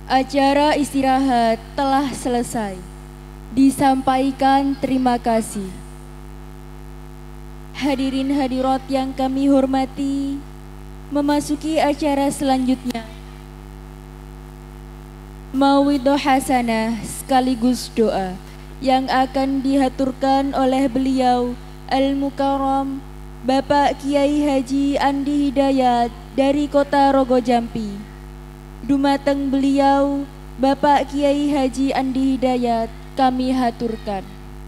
Acara istirahat telah selesai. Disampaikan terima kasih. Hadirin hadirat yang kami hormati, memasuki acara selanjutnya. Mauidhah hasanah sekaligus doa yang akan dihaturkan oleh beliau Al-Mukarram Bapak Kiai Haji Andi Hidayat dari Kota Rogo Jampi. Dumateng beliau Bapak Kiai Haji Andi Hidayat kami haturkan.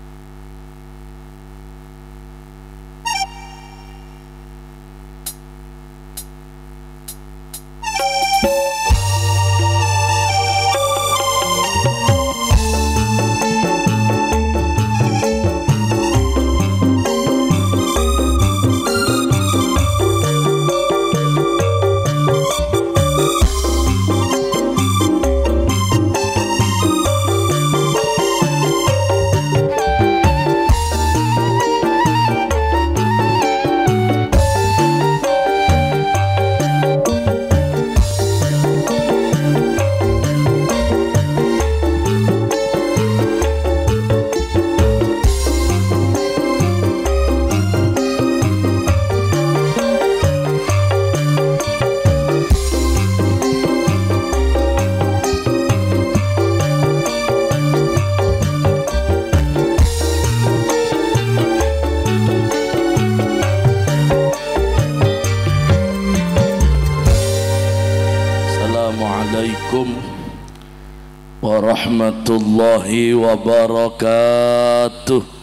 Warahmatullahi wabarakatuh.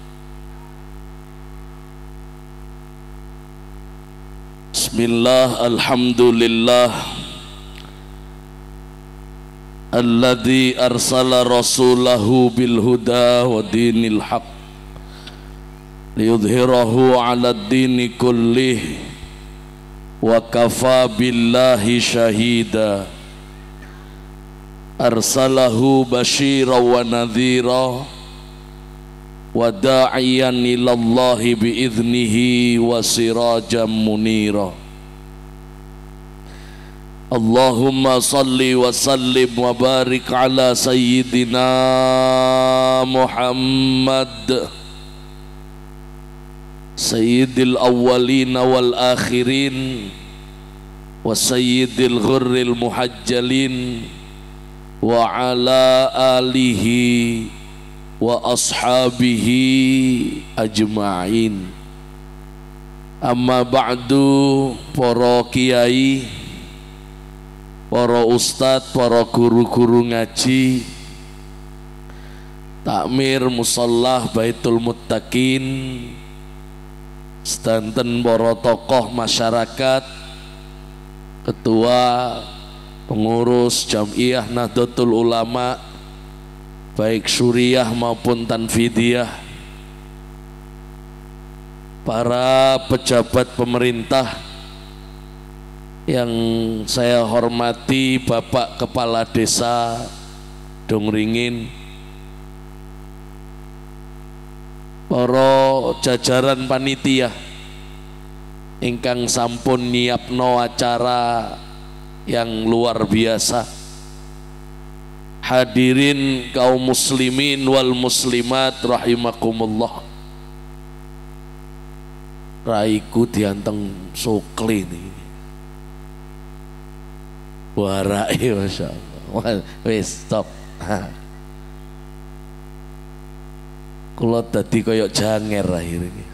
Bismillah, alhamdulillah alladzi arsala rasulahu bil huda wa dinil haq liyudhhirahu 'ala ad-dini kullih wa kafa billahi syahida. Arsalahu basyiran wa nadhira wa da'iyan ilallahi bi'idhnihi wa sirajan munira. Allahumma salli wa sallim wa barik ala sayyidina Muhammad sayyidil awwalina wal akhirin wa sayyidil ghurril muhajjalin wa ala alihi wa ashabihi ajma'in. Amma ba'du, para kiai, para ustadz, para guru-guru ngaji, takmir musallah Baitul Muttaqin, sedanten para tokoh masyarakat, ketua pengurus Jam'iyah Nahdlatul Ulama baik syuriah maupun tanfidiyah, para pejabat pemerintah yang saya hormati, Bapak Kepala Desa Dongringin, para jajaran panitia ingkang sampun nyiapno acara yang luar biasa, hadirin kaum muslimin wal muslimat rahimakumullah. Raiku dianteng sukli nih, warai masya Allah. Wes stop. Kulo tadi koyok janger akhir ini.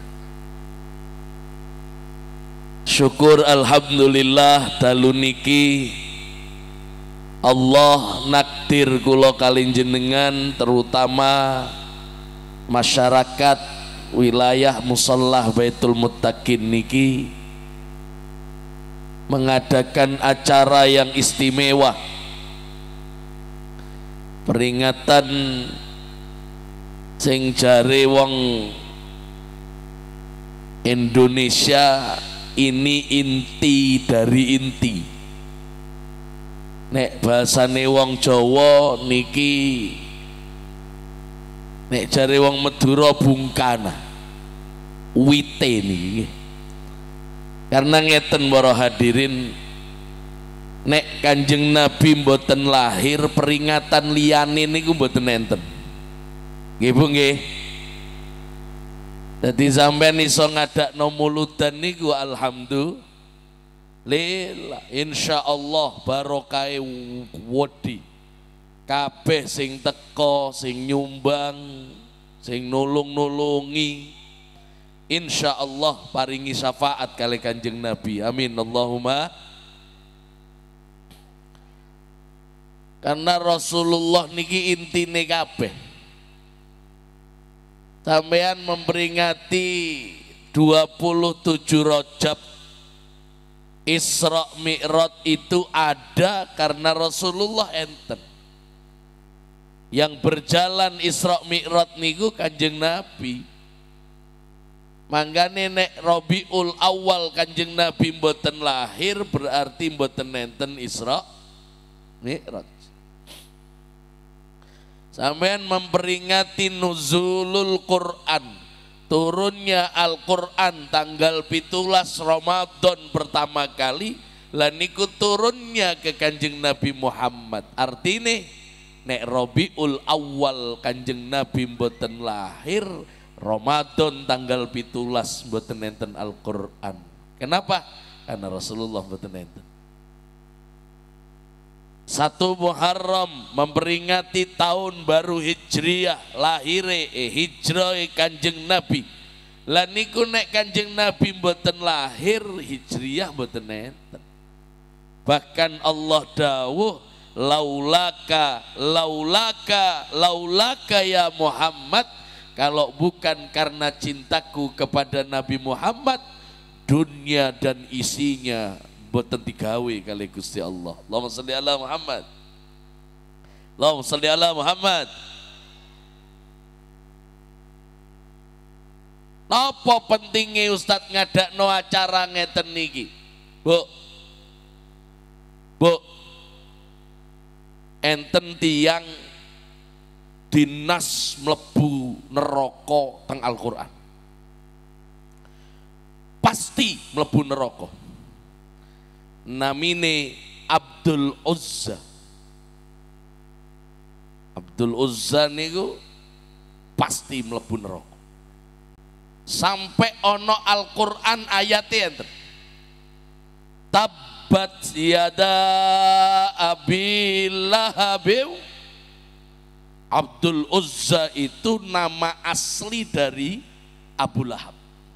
Syukur alhamdulillah dalu niki Allah nakdir kula kalih jenengan, terutama masyarakat wilayah Mushallah Baitul Muttaqin niki mengadakan acara yang istimewa, peringatan sing jare wong Indonesia ini inti dari inti. Nek bahasane wong Jawa niki, nek jare wong Madura bungkana, wite niki. Karena ngeten para hadirin, Nek Kanjeng Nabi mboten lahir, peringatan liyane niku mboten enten. Nggih Bu nggih. Dadi sampean iso ngadakno muludan niku alhamdulillah. Insyaallah barokahe wedi. Kabeh sing teko, sing nyumbang, sing nulung-nulungi, insyaallah paringi syafaat kali Kanjeng Nabi. Amin Allahumma. Karena Rasulullah niki intine kabeh. Sampean memperingati 27 Rajab Isra Mi'raj itu ada karena Rasulullah enten. Yang berjalan Isra Mi'raj niku Kanjeng Nabi. Manggane nek Rabiul Awal Kanjeng Nabi mboten lahir berarti mboten enten Isra Mi'raj. Sampean memperingati nuzulul Quran, turunnya Al-Quran tanggal 17 Ramadan pertama kali, lan niku turunnya ke Kanjeng Nabi Muhammad. Artine nek Rabiul Awal Kanjeng Nabi mboten lahir, Ramadan tanggal 17 mboten enten Al-Quran. Kenapa? Karena Rasulullah mboten enten. 1 Muharram memperingati tahun baru Hijriah, lahire hijrah Kanjeng Nabi. Lah niku nek Kanjeng Nabi mboten lahir, Hijriah mboten enten. Bahkan Allah dawuh laulaka ya Muhammad, kalau bukan karena cintaku kepada Nabi Muhammad, dunia dan isinya boten digawe kali Gusti Allah. Allahumma sholli ala Muhammad. Allahumma sholli ala Muhammad. Napa pentingnya Ustadz ngadakno acara ngeten niki? Bu, enten tiyang dinas mlebu neraka teng Al-Qur'an. Pasti mlebu neraka. Namine Abdul Uzza. Abdul Uzza niku pasti mlebu neraka. Sampai ono Al-Qur'an ayatnya enten. Tabbat yada Abi Lahab. Abdul Uzza itu nama asli dari Abu Lahab.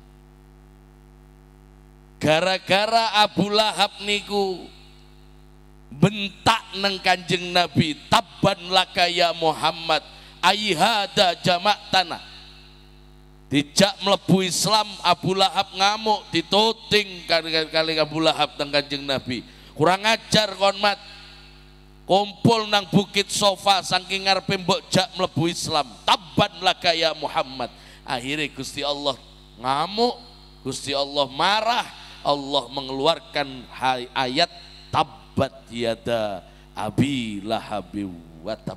Gara-gara Abu Lahab niku bentak neng Kanjeng Nabi, tabban laka ya Muhammad, aihada jamak tanah. Dijak melebu Islam, Abu Lahab ngamuk, ditoting kali Abu Lahab teng Kanjeng Nabi. Kurang ajar kon mat. Kumpul nang Bukit Sofa saking ngarepe mbok jak mlebu Islam. Tabban laka ya Muhammad. Akhirnya Gusti Allah ngamuk, Gusti Allah marah. Allah mengeluarkan ayat tabbat yada Abi Lahab wa tab.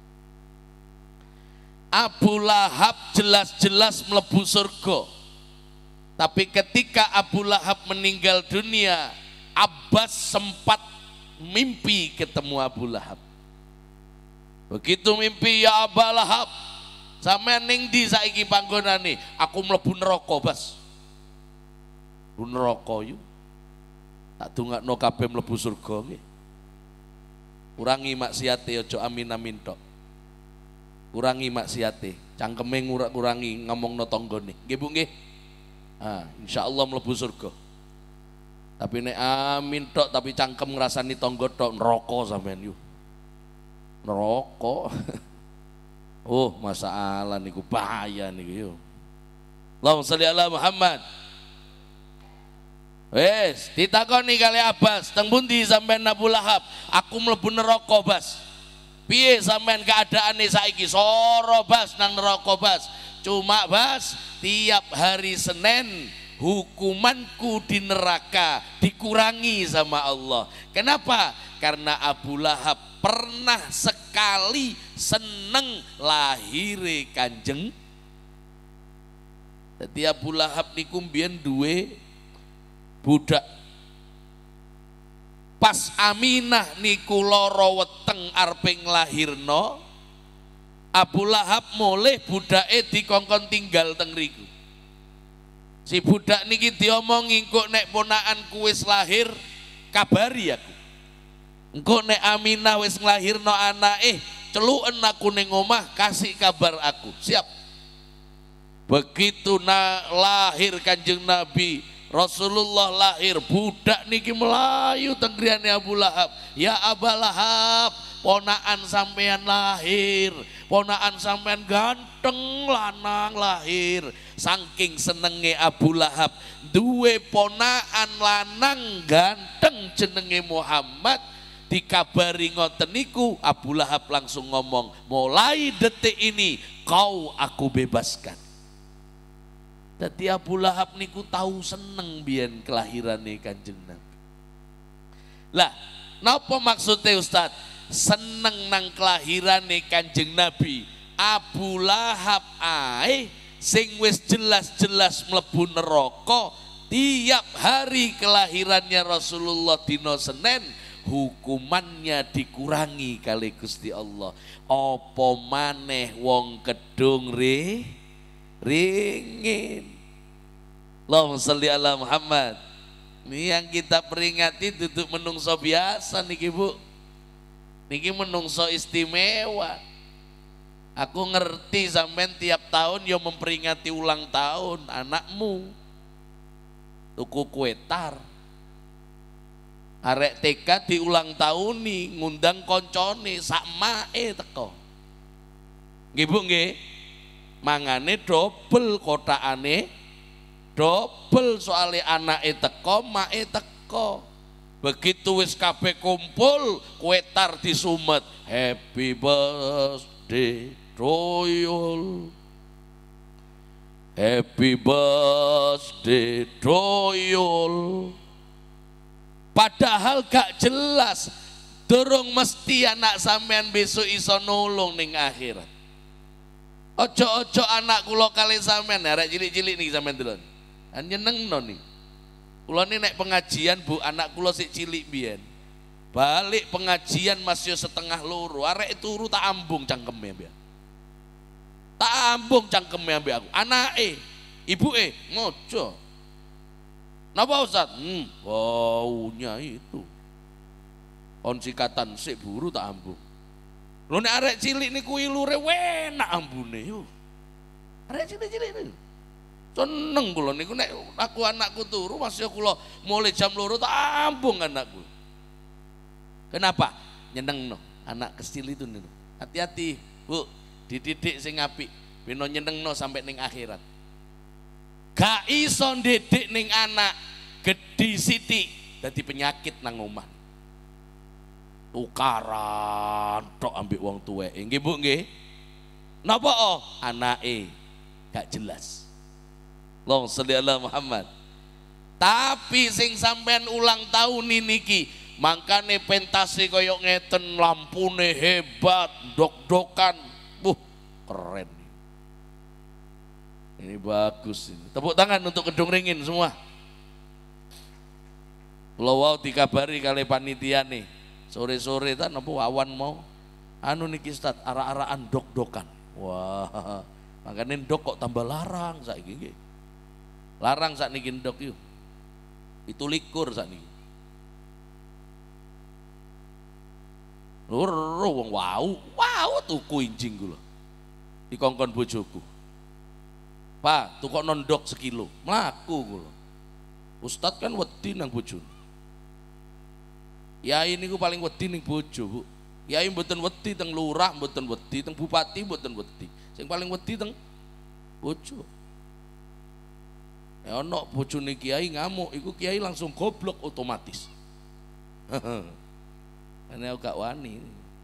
Abu Lahab jelas-jelas mlebu surga. Tapi ketika Abu Lahab meninggal dunia, Abbas sempat mimpi ketemu Abu Lahab. Begitu mimpi, ya Abu Lahab, sampeyan ning ndi saiki panggonane? Aku mlebu neraka, Bas. Neraka yu tak dongakno kabeh mlebu surga nggih. Kurangi maksiate, aja amin-amin tok. Kurangi maksiate, cangkeme kurangi ngomongno tanggane. Nggih Bu nggih. Insyaallah mlebu surga. Tapi nek amin tok tapi cangkem ngrasani tangga tok, neraka sampean yu. Neraka. Oh, masalah niku bahaya niku yo. Allahumma sholli ala Muhammad. Wes, ditakoni kali Abbas, teng pundi sampean Abu Lahab? Aku mlebu neraka, Bas. Piye sampean keadaane saiki? Soro Bas nang neraka, Bas. Cuma Bas, tiap hari Senin hukumanku di neraka dikurangi sama Allah. Kenapa? Karena Abu Lahab pernah sekali seneng lahire Kanjeng. Dadi Abu Lahab niku mbiyen duwe budak pas Aminah niku lara weteng arepe nglahirno, Abu Lahab mulih budake dikongkon tinggal teng riku. Si budak niki diomongi, engko nek ponakanku wis lahir kabari aku. Engko nek Aminah wis nglahirno anake, celuken aku ning omah kasih kabar aku. Siap. Begitu lahir Kanjeng Nabi, Rasulullah lahir, budak niki melayu teng griyane Abu Lahab. Ya Abu Lahab, ponakan sampean lahir, ponakan sampean ganteng lanang lahir. Saking senenge Abu Lahab duwe ponakan lanang ganteng jenenge Muhammad, dikabari ngoten niku, Abu Lahab langsung ngomong, mulai detik ini kau aku bebaskan. Dadi Abu Lahab niku tahu seneng biyen kelahirane Kanjeng Nabi. Lah, napa maksudnya Ustaz? Seneng nang kelahirane Kanjeng Nabi. Abu Lahab ae sing wis jelas-jelas mlebu neraka tiap hari kelahirannya Rasulullah dina Senin, hukumannya dikurangi kali Gusti Allah. Apa maneh wong kedung ringin. Allahumma sholli ala Muhammad. Ini yang kita peringati duduk menungso biasa niki Bu. Niki menungso istimewa. Aku ngerti sampean tiap tahun yo memperingati ulang tahun anakmu. Tuku kue tar. Arek TK di ulang tahun nih ngundang koncone sak mae teko. Nggih Bu nggih. Mangane dobel kotakane, dobel soalnya anake teko, mae teko. Begitu wis kabeh kumpul, kue tar disumet. Happy birthday to you. Happy birthday to you. Padahal gak jelas, durung mesti anak sampean besok iso nulung ning akhirat. Ojo-ojo anak kula kali sampean, arek cilik-cilik niki sampean delon. Nyenengno nih. Kula ini nek pengajian Bu, anak kula sik cilik biyen. Balik pengajian masih setengah loro, arek turu tak ambung cangkeme mbek. Tak ambung cangkeme mbek aku. Anake, ibuke ngojo. Napa Ustaz? Baunya itu. On sikatan sik buru tak ambung. Lho nek arek cilik niku ilure enak ambune yo. Arek cilik-cilik niku. Seneng kula niku nek aku anakku turu masih kula mulai jam 2 tak ambung anakku. Kenapa? Nyenengno anak kecil itu niku. Hati-hati, Bu, dididik sing apik, ben nyenengno sampai ning akhirat. Gak iso ndidik ning anak gedhi sithik dadi penyakit nang omah. Tukaran tok ambek wong tuwek. Nggih Bu nggih. Napa anake gak jelas. Allahumma sholli ala Muhammad. Tapi sing sampean ulang tahun niki mangkane pentase koyo ngeten, lampune hebat, dok-dokan. Keren. Ini bagus ini. Tepuk tangan untuk Kedung Ringin semua. Kula wau dikabari kali panitia nih. Sore-sore ta napa awan mau anu niki Ustaz ara-araan dok-dokan. Wah, makane ndok kok tambah larang saiki nggih. Larang sakniki ndok yuk. Itu likur sakniki. Loro wong wow tuku injing kula. Dikongkon bojoku. Pak, tukokno ndok sekilo. Mlaku kula. Ustaz kan wedi nang bojone. Yai niku paling wedi ning bojo, Bu. Yai mboten wedi teng lurah, mboten wedi teng bupati, mboten wedi. Sing paling wedi teng bojo. Ya ono bojone kiai ngamuk, iku kiai langsung goblok otomatis. Ane gak wani.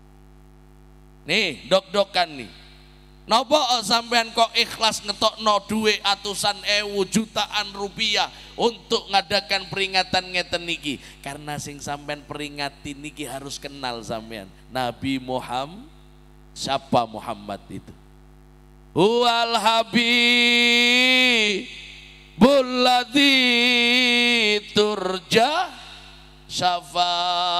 Nih, dok-dokan nih. Napa sampean kok ikhlas ngetokno duit atusan ewu jutaan rupiah untuk ngadakan peringatan ngeten niki? Karena sing sampean peringati niki harus kenal sampean Nabi Muhammad. Siapa Muhammad itu? Huwal habibul ladzi turja syafaat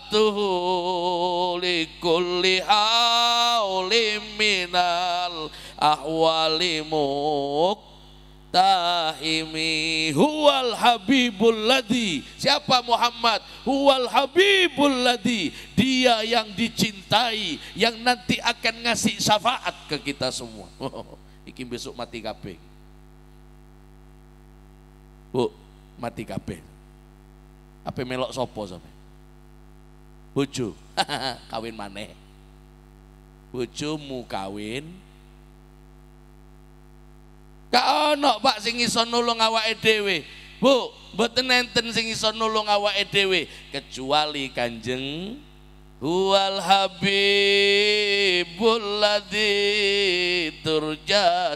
syafaatuhu likulli haulim minal ahwali muqtahimi. Huwal habibul ladzi, siapa Muhammad? Huwal habibul ladzi, dia yang dicintai, yang nanti akan ngasih syafaat ke kita semua. Iki besok mati kabeh. Bu, mati kabeh. Apa melok sopo sampe? Bojo, kawin maneh. Bojomu kawin. Gak ono Pak sing iso nulung awake dhewe. Bu, mboten enten sing iso nulung awake dhewe kecuali Kanjeng Huwal habibul ladzi turja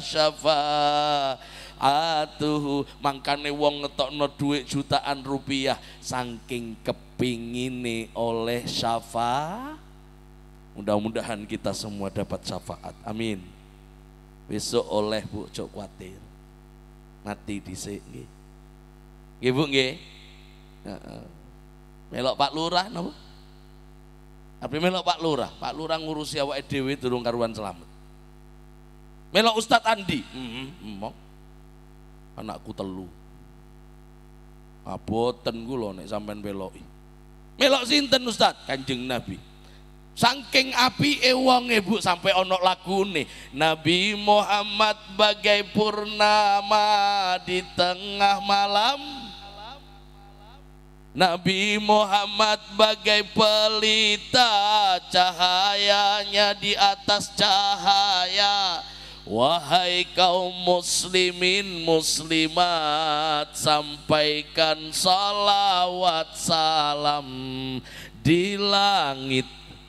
syafaatuhu. Mangkane wong ngetokno dhuwit jutaan rupiah saking kepingine oleh syafaat. Mudah-mudahan kita semua dapat syafaat. Amin. Besok oleh Bu, cok kuatir. Mati dhisik nggih. Nggih Bu nggih. Heeh. Melok Pak Lurah napa? Tapi melok Pak Lurah ngurusi awake dhewe durung karuan selamat. Melok Ustadz Andi, anakku telu. Aboten kula nek sampean beloki. Melok sinten Ustadz? Kanjeng Nabi. Saking apike wonge Bu sampai ana lagune, Nabi Muhammad bagai purnama di tengah malam. Nabi Muhammad bagai pelita, cahayanya di atas cahaya. Wahai kaum muslimin muslimat, sampaikan salawat salam di langit,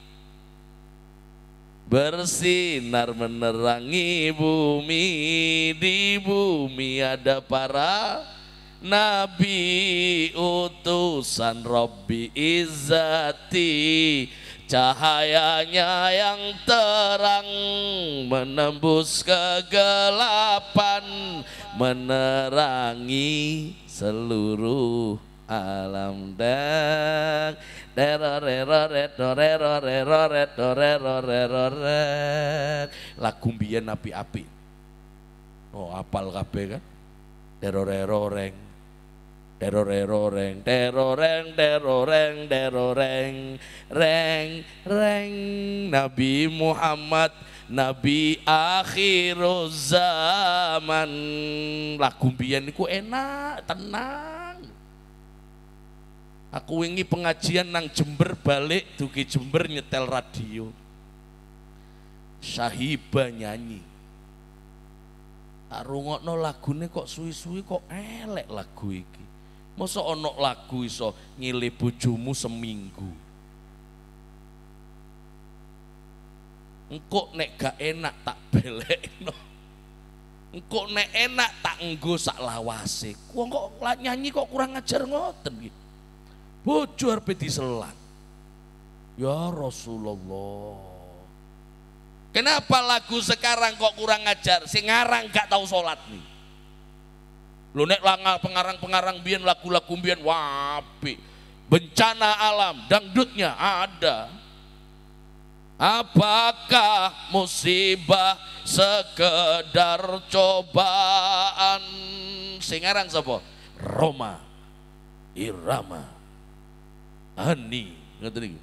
bersinar menerangi bumi. Di bumi ada para Nabi utusan Rabbi Izzati, cahayanya yang terang menembus kegelapan, menerangi seluruh alam. Dan lagu mbiyen api-api. Oh, apal kabeh kan? Deroreng deroreng deroreng deroreng deroreng reng reng. Nabi Muhammad Nabi akhir zaman. Lagu mbiyen niku enak tenang. Aku wingi pengajian nang Jember balik dugi Jember nyetel radio. Syahiba nyanyi. Tak rungokno lagune kok suwi-suwi kok elek lagu iki. Masa ana lagu iso ngile bojomu seminggu. Engko nek gak enak tak belekno. Engko nek enak tak nggo sak lawase. Wong kok nyanyi kok kurang ajar ngoten iki. Bojo arep diselat. Ya Rasulullah. Kenapa lagu sekarang kok kurang ajar? Sing ngarang gak tahu sholat nih. Lu nek pengarang-pengarang biyen lagu-lagu biyen wapi. Bencana alam, dangdutnya ada. Apakah musibah sekedar cobaan? Sing ngarang sapa? Roma Irama Hani, ngoten iki.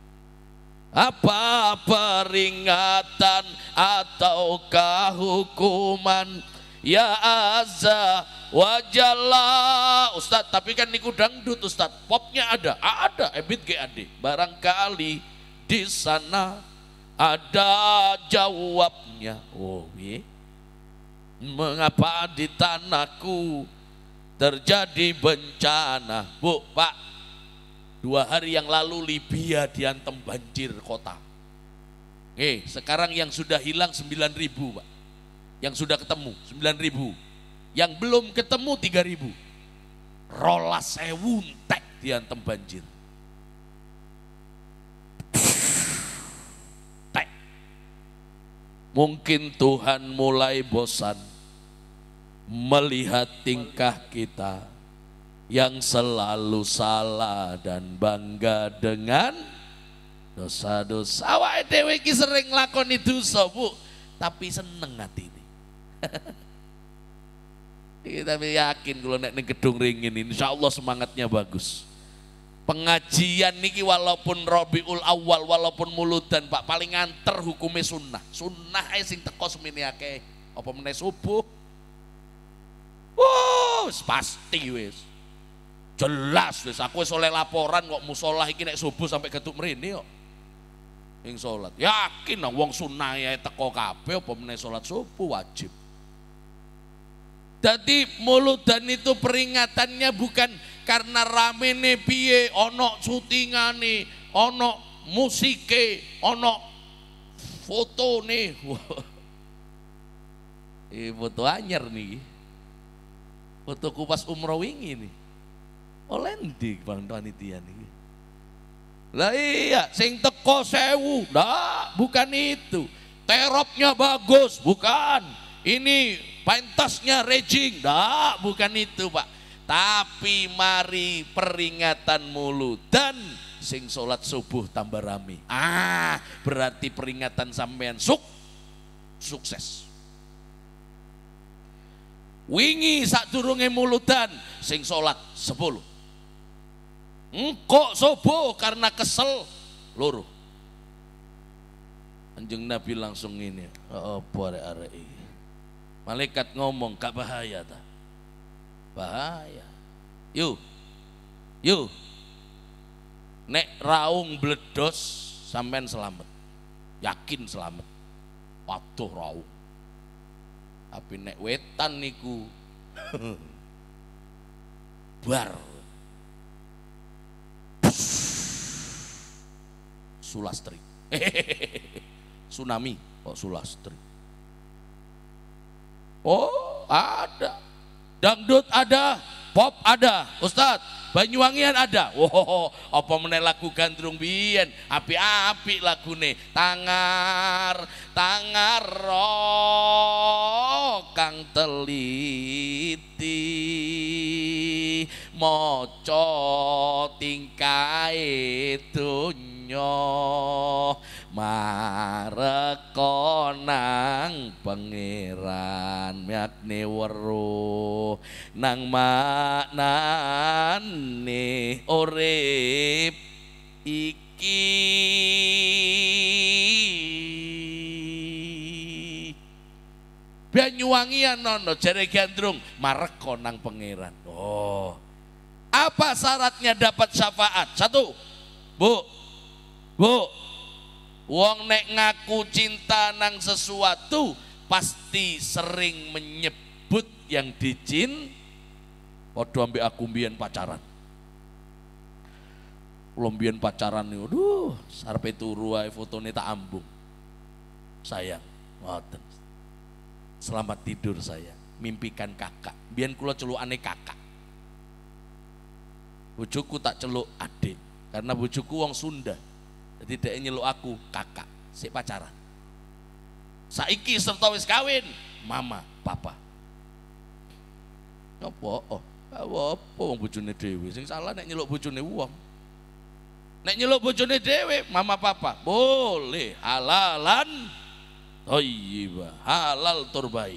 Apa peringatan ataukah hukuman? Ya azza wa jalla. Ustaz, tapi kan niku dangdut Ustaz. Popnya ada, ebit GAD. Barangkali di sana ada jawabnya. Oh, ye. Mengapa di tanahku terjadi bencana? Bu, Pak, 2 hari yang lalu Libya diantem banjir kota. Sekarang yang sudah hilang 9.000 Pak. Yang sudah ketemu 9.000. Yang belum ketemu 3.000. Rolas sewu entek diantem banjir. Tek. Mungkin Tuhan mulai bosan melihat tingkah kita yang selalu salah dan bangga dengan Dosa-dosa awake dhewe iki sering nglakoni dosa, Bu, tapi seneng atine. Tapi yakin kalau nek ning gedung ringin insyaallah semangatnya bagus. Pengajian niki walaupun Rabiul Awal, walaupun muludan Pak, paling nganter hukumnya sunnah. Sunnah sing teko semene akeh. Apa meneh subuh? Pasti wis. Jelas wis, aku wis oleh laporan kok musola iki nek subuh sampai getuk mrene kok. Ing salat. Yakin nang wong sunah ae teko kabeh apa meneh salat subuh wajib. Jadi muludan itu peringatannya bukan karena ramene piye, ono syutingane, ono musike, ono fotone. Foto anyar nih. Fotoku pas umroh wingi nih. Oleh ndi Bang panitia nih. Lah iya, sing teko 1000. Nah, bukan itu. Teropnya bagus, bukan. Ini pentasnya raging, dah bukan itu Pak. Tapi mari peringatan muludan sing sholat subuh tambah rame. Berarti peringatan sampean sukses. Wingi sadurunge muludan sing sholat 10. Engkok subuh karena kesel loro. Kanjeng Nabi langsung ini, apa arek-arek iki. Malaikat ngomong, gak bahaya tak? Bahaya. Yuk. Nek raung bledos sampean selamat. Yakin selamat. Waduh raung. Tapi nek wetan niku bar. Sulastri. Tsunami kok sulastri. Oh ada, dangdut ada, pop ada, Ustadz, Banyuwangian ada. Apa meneh lagu gandrung biyen, api-api lagune. Tangar kang teliti, maca tingkae donya, mareka nang pangeran yakne weruh nang maknane urip iki. Banyuwangian nono jare gandrung mareka nang pangeran. Oh, apa syaratnya dapat syafaat? 1, Bu, wong nek ngaku cinta nang sesuatu pasti sering menyebut yang padha ambek aku mbiyen pacaran. Kula mbiyen pacaran niku, aduh, sarepe turu ae fotone tak ambung. Sayang, ngoten. Selamat tidur sayang, mimpikan kakak. Mbiyen kula celukane kakak. Bojoku tak celuk adik, karena bojoku wong Sunda. Jadi dia nyeluk aku kakak, sik pacaran. Saiki serta wis kawin, mama, papa. Apa? Apa wong bojone dhewe sing salah nek nyeluk bojone wong. Nek nyeluk bojone dhewe, mama papa, boleh halalan thayyibah, halal terbaik.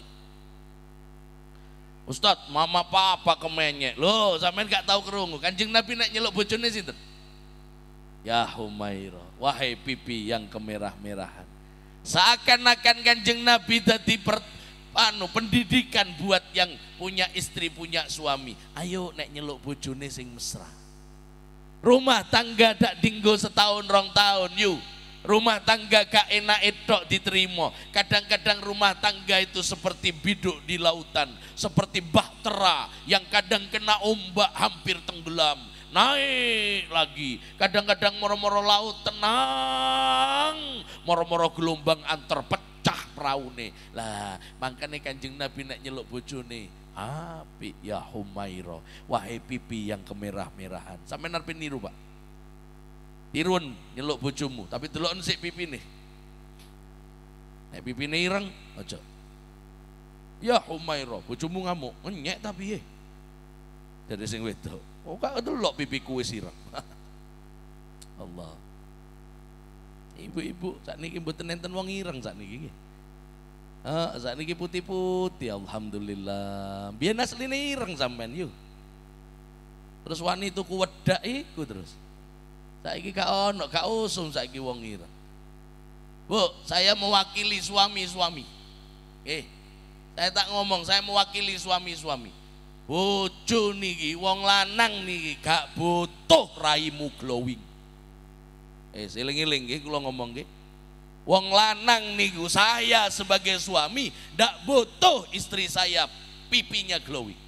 Ustadz, mama papa kemenyek. Loh, sampean gak tahu krungu. Kanjeng Nabi nek nyeluk bojone sinten? Ya Humairah, wahai pipi yang kemerah-merahan. Seakan-akan Kanjeng Nabi tadi pendidikan buat yang punya istri, punya suami. Ayo nek nyeluk bojone sing mesra. Rumah tangga dak dinggo setahun 2 tahun, yuk. Rumah tangga gak enak tok diterima. Kadang-kadang rumah tangga itu seperti biduk di lautan, seperti bahtera yang kadang kena ombak hampir tenggelam. Naik lagi, kadang-kadang moro-moro laut tenang, moro-moro gelombang antar pecah peraune. Lah, makanya Kanjeng Nabi nek nyeluk bojone, api ya Humairah, wahai pipi yang kemerah-merahan. Sampe narpe niru, Pak. Tirun nyeluk bojomu, tapi delokon sik pipine. Nek pipine ireng, aja. Ya Humairah, bojomu ngamuk, nyek tapi piye? Dari sing wedok. Oh, gak delok pipiku wis ireng. Allah. Ibu-ibu sakniki mboten enten wong ireng sakniki. Sakniki putih-putih alhamdulillah. Biyen asline ireng sampean yo. Terus wani tuku wedak iku terus. Saiki gak ono, gak usum saiki wong ireng. Bu, saya mewakili suami-suami. Saya tak ngomong, saya mewakili suami-suami. Bojo niki, wong lanang niki gak butuh raimu glowing. Seling-eling nggih kula ngomong nggih. Wong lanang niku, saya sebagai suami ndak butuh istri saya pipinya glowing.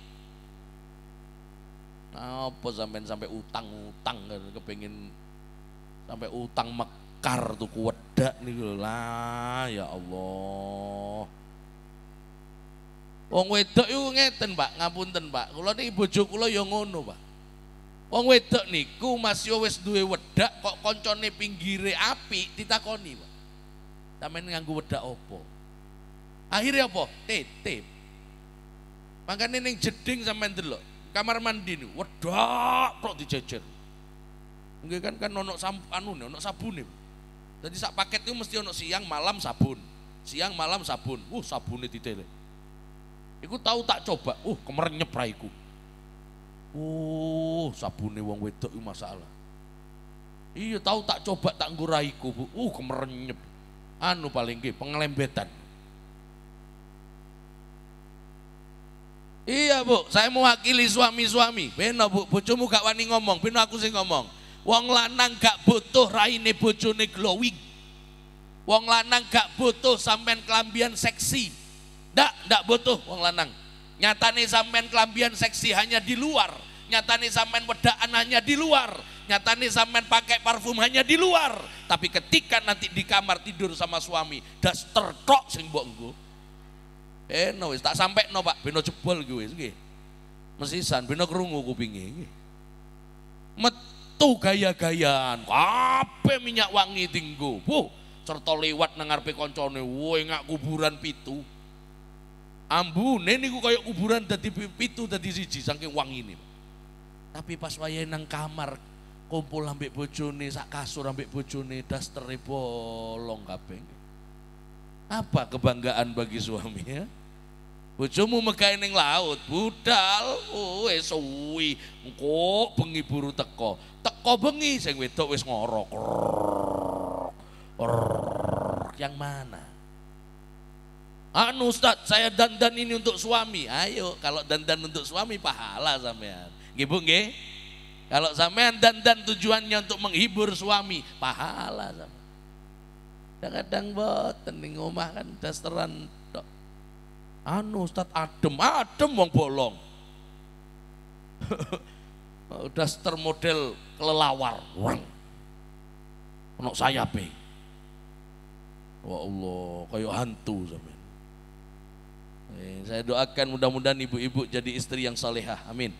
Apa sampai utang-utang kepengin sampai utang mekar tuku wedak niku lah ya Allah. Wong wedok iku ngeten, Pak, ngapunten, Pak. Kula niki bojo kula ya ngono, Pak. Wong wedok niku masih wis duwe wedak kok koncone pinggire apik ditakoni, Pak. Sampeyan nganggo wedak apa? Akhirnya apa? Titip. Makane ning jeding sampeyan delok, kamar mandi niku wedak tok dijejer. Nggih kan ono anune, ono sabune. Jadi sak paket itu mesti ono siang malam sabun. Siang malam sabun. Sabune ditele. Iku tahu tak coba. Kemerenyep ra iku. Sabune wong wedok iku masalah. Iya tahu tak coba tak nggo ra iku, Bu. Kemerenyep. Anu paling nggih pengelembetan. Iya, Bu, saya mewakili suami-suami. Beno, Bu, bojomu gak wani ngomong, beno aku sing ngomong. Wong lanang gak butuh raine bojone glowing. Wong lanang gak butuh sampean kelambian seksi. Ndak butuh wong lanang. Nyatane sampean kelambian seksi hanya di luar. Nyatane sampean wedaan hanya di luar. Nyatane sampean pakai parfum hanya di luar. Tapi ketika nanti di kamar tidur sama suami, daster tok sing mbok nggo. Beno wis tak sampekno, Pak, beno jebol kuwi wis nggih. Mesisan beno krungu kupinge nggih. Metu gaya-gayaan, kabeh minyak wangi tinggo. Serta lewat nang ngarepe kancane, ngak kuburan 7. Ambune niku kaya kuburan dadi 7 dadi 1 saking wangine. Tapi pas wayahe nang kamar kumpul ambek bojone, sak kasur ambek bojone, dastere bolong kabeh. Apa kebanggaan bagi suami ya? Bojomu megahe ning laut, budal, wis suwi, engko bengi buru teko. Teko bengi sing wedok wis ngorok. Yang mana? Anu Ustaz, saya dandan ini untuk suami. Ayo, kalau dandan untuk suami pahala sampean. Nggih Bu nggih? Kalau sampean dandan tujuannya untuk menghibur suami, pahala sampean. Kadang-kadang boten ning omah kan dasteran tok. Anu Ustaz adem wong bolong. Daster model kelelawar. Ono sayape. Wah Allah, kayak hantu sampean. Saya doakan mudah-mudahan ibu-ibu jadi istri yang salehah. Amin.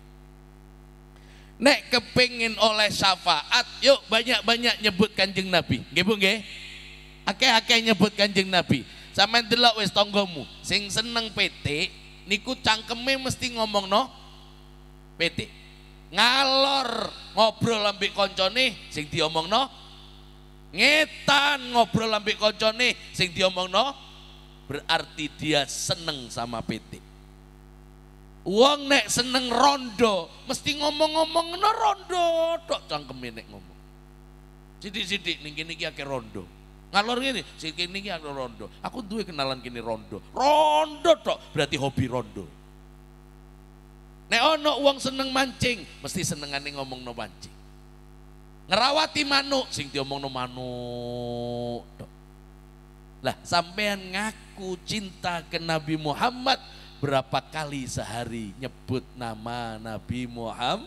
Nek kepengin oleh syafaat, yuk banyak-banyak nyebut Kanjeng Nabi. Nggih Bu nggih? Akeh-akeh nyebut Kanjeng Nabi. Sampeyan delok wis tanggamu sing seneng PT niku cangkeme mesti ngomongno PT. Ngalor ngobrol ambek koncone sing diomongno ngetan, ngobrol ambek koncone sing diomongno berarti dia seneng sama PT. Wong nek seneng rondo mesti ngomong-ngomong no rondo tok cangkeme nek ngomong. Sidik-sidik ning kene iki akeh rondo. Ngalor ngene, sing kene iki akeh rondo. Aku duwe kenalan kene rondo. Rondo tok berarti hobi rondo. Nek ono wong seneng mancing, mesti senengane ngomongno mancing. Ngerawati manuk sing diomongno manuk tok. Lah sampean ngaku cinta ke Nabi Muhammad, berapa kali sehari nyebut nama Nabi Muhammad?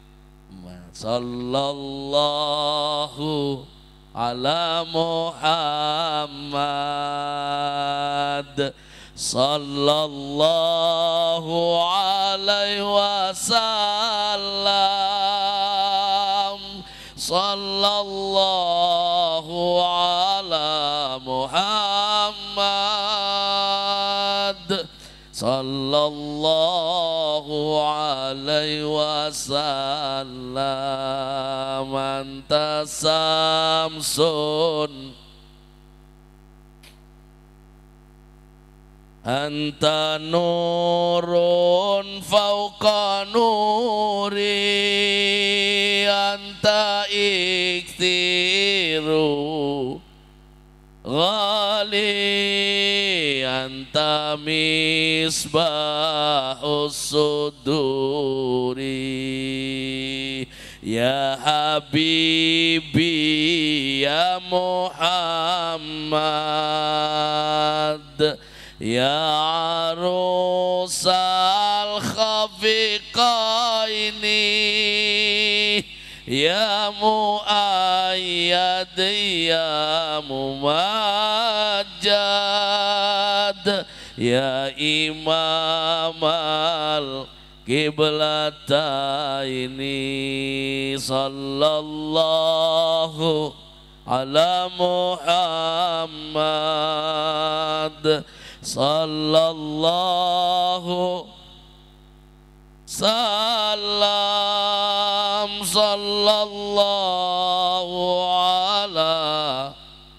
Sallallahu ala Muhammad, sallallahu alaihi wasallam, sallallahu ala Muhammad, sallallahu alaihi wasallam anta samsun anta nurun fauqa nuri anta ikhtiru ghali anta misbahus suduri ya habibi ya Muhammad ya arusal khafiqaini ya muayyad ya mumajjad ya imamal qiblataini sallallahu ala Muhammad sallallahu salam sallallahu ala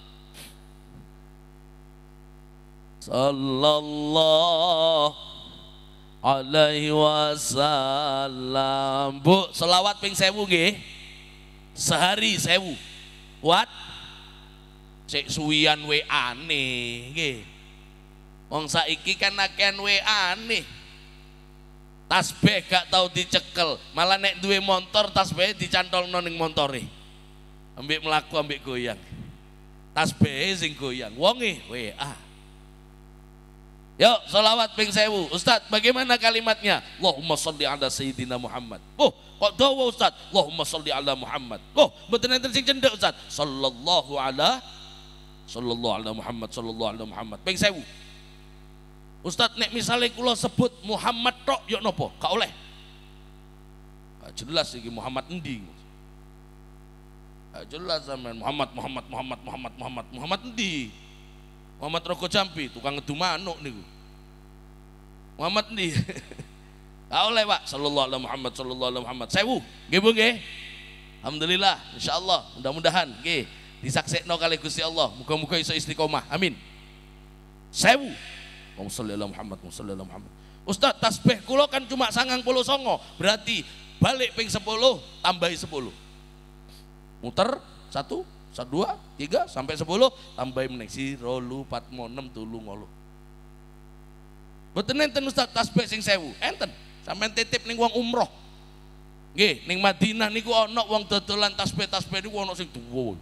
sallallahu alaihi wasallam. Bu, selawat ping 1000 nggih. Sehari 1000. Kuat? Sik suwian WA-ne nggih. Wong saiki kan akehan WA-ne. Tasbih gak tau dicekel, malah nek duwe motor tasbih dicantolno ning montore. Ambek mlaku ambek goyang. Tasbih sing goyang, wonge WA. Yuk selawat ping 1000. Ustaz, bagaimana kalimatnya? Allahumma sholli ala sayyidina Muhammad. Oh, kok dawa Ustaz? Allahumma sholli ala Muhammad. Oh, mboten enten sing cendhek Ustaz. Sallallahu ala Muhammad, sallallahu ala Muhammad. Ping 1000. Ustaz, nek misalnya kula sebut Muhammad tok yo nopo? Gak oleh. Gak jelas iki Muhammad endi. Gak jelas sampean Muhammad endi? Muhammad Roko Jampi, tukang ngedu manuk niku. Muhammad endi? Gak oleh, Pak. Sallallahu alaihi Muhammad, sallallahu alaihi Muhammad. 1000. Nggih, Bu nggih. Alhamdulillah, insyaallah, mudah-mudahan nggih disaksekno kali Gusti Allah. Muga-muga iso istiqomah. Amin. 1000. Muhammad. Ustaz, tasbih kula kan cuma 99, berarti balik ping 10 tambahi 10. Muter 1, 2, 3 sampai 10 tambahi meneh 0, 4, 6, 7, 8. Mboten enten Ustaz tasbih sing 1000. Enten. Sampeyan titip ning wong umroh. Nggih, ning Madinah niku ana wong dodolan tasbih niku ana sing duwa.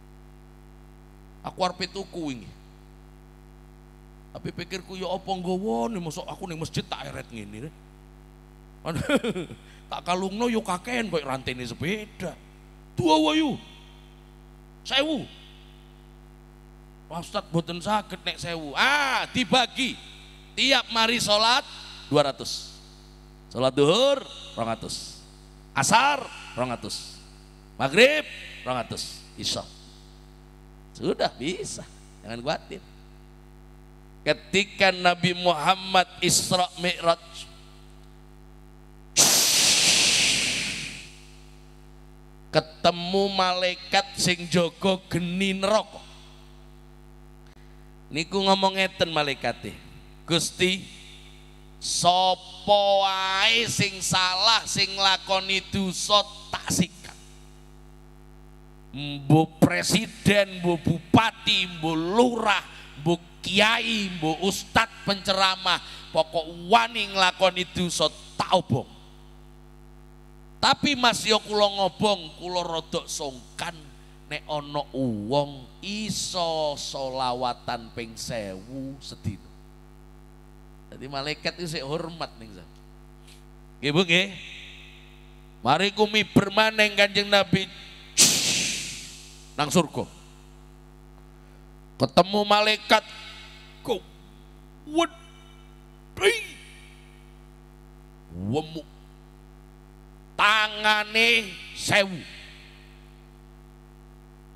Aku arep tuku wingi. Tapi pikirku ya apa nggawa nih, mosok aku ning masjid tak eret ngene. Tak kalungno yo kakean koyo rantene sepeda. Dua wayu. 1000. Wah Ustaz boten saged nek 1000. Dibagi. Tiap mari salat 200. Salat duhur 200. Asar 200. Maghrib 200. Isya. Sudah bisa. Jangan khawatir. Ketika Nabi Muhammad Isra Mi'raj, ketemu malaikat sing jaga geni neraka. Niku ngomong ngeten malaikate, Gusti, sapa wae sing salah sing lakoni dosa tak sikat. Mbo presiden, mbo bupati, mbo lurah, mbo kiai, mbo ustad penceramah, pokok wani nglakoni dosa tak obong. Tapi Mas yo kula ngobong, kula rodok songkan nek ana wong iso selawatan ping 1000 sedina. Jadi malaikat itu sik hormat ning sana. Nggih Bu nggih. Mari kumi bermaneng Kanjeng Nabi nang surga. Ketemu malaikat kok wedi wemu tangane 1000.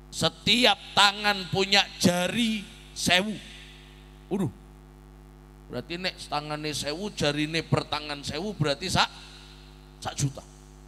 Setiap tangan punya jari 1000. Berarti nek tangane 1000 jarine pertangan 1000 berarti sak juta.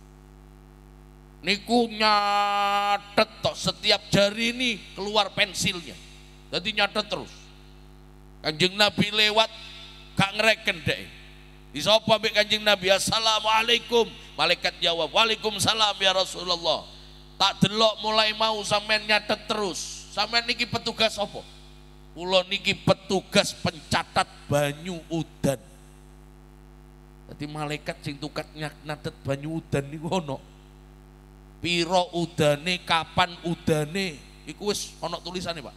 Niku nyatet tok setiap jari ini keluar pensilnya. Jadi nyatet terus. Kanjeng Nabi lewat gak ngereken deh. Disapa mbek Kanjeng Nabi, assalamualaikum. Malaikat jawab, waalaikumsalam ya Rasulullah. Tak delok mulai mau sampean nyatet terus. Sampean niki petugas apa? Kula niki petugas pencatat banyu udan. Jadi malaikat sing tukat nyatet banyu udan niku ono. Piro udane, kapan udane, iku wis ono tulisane, Pak.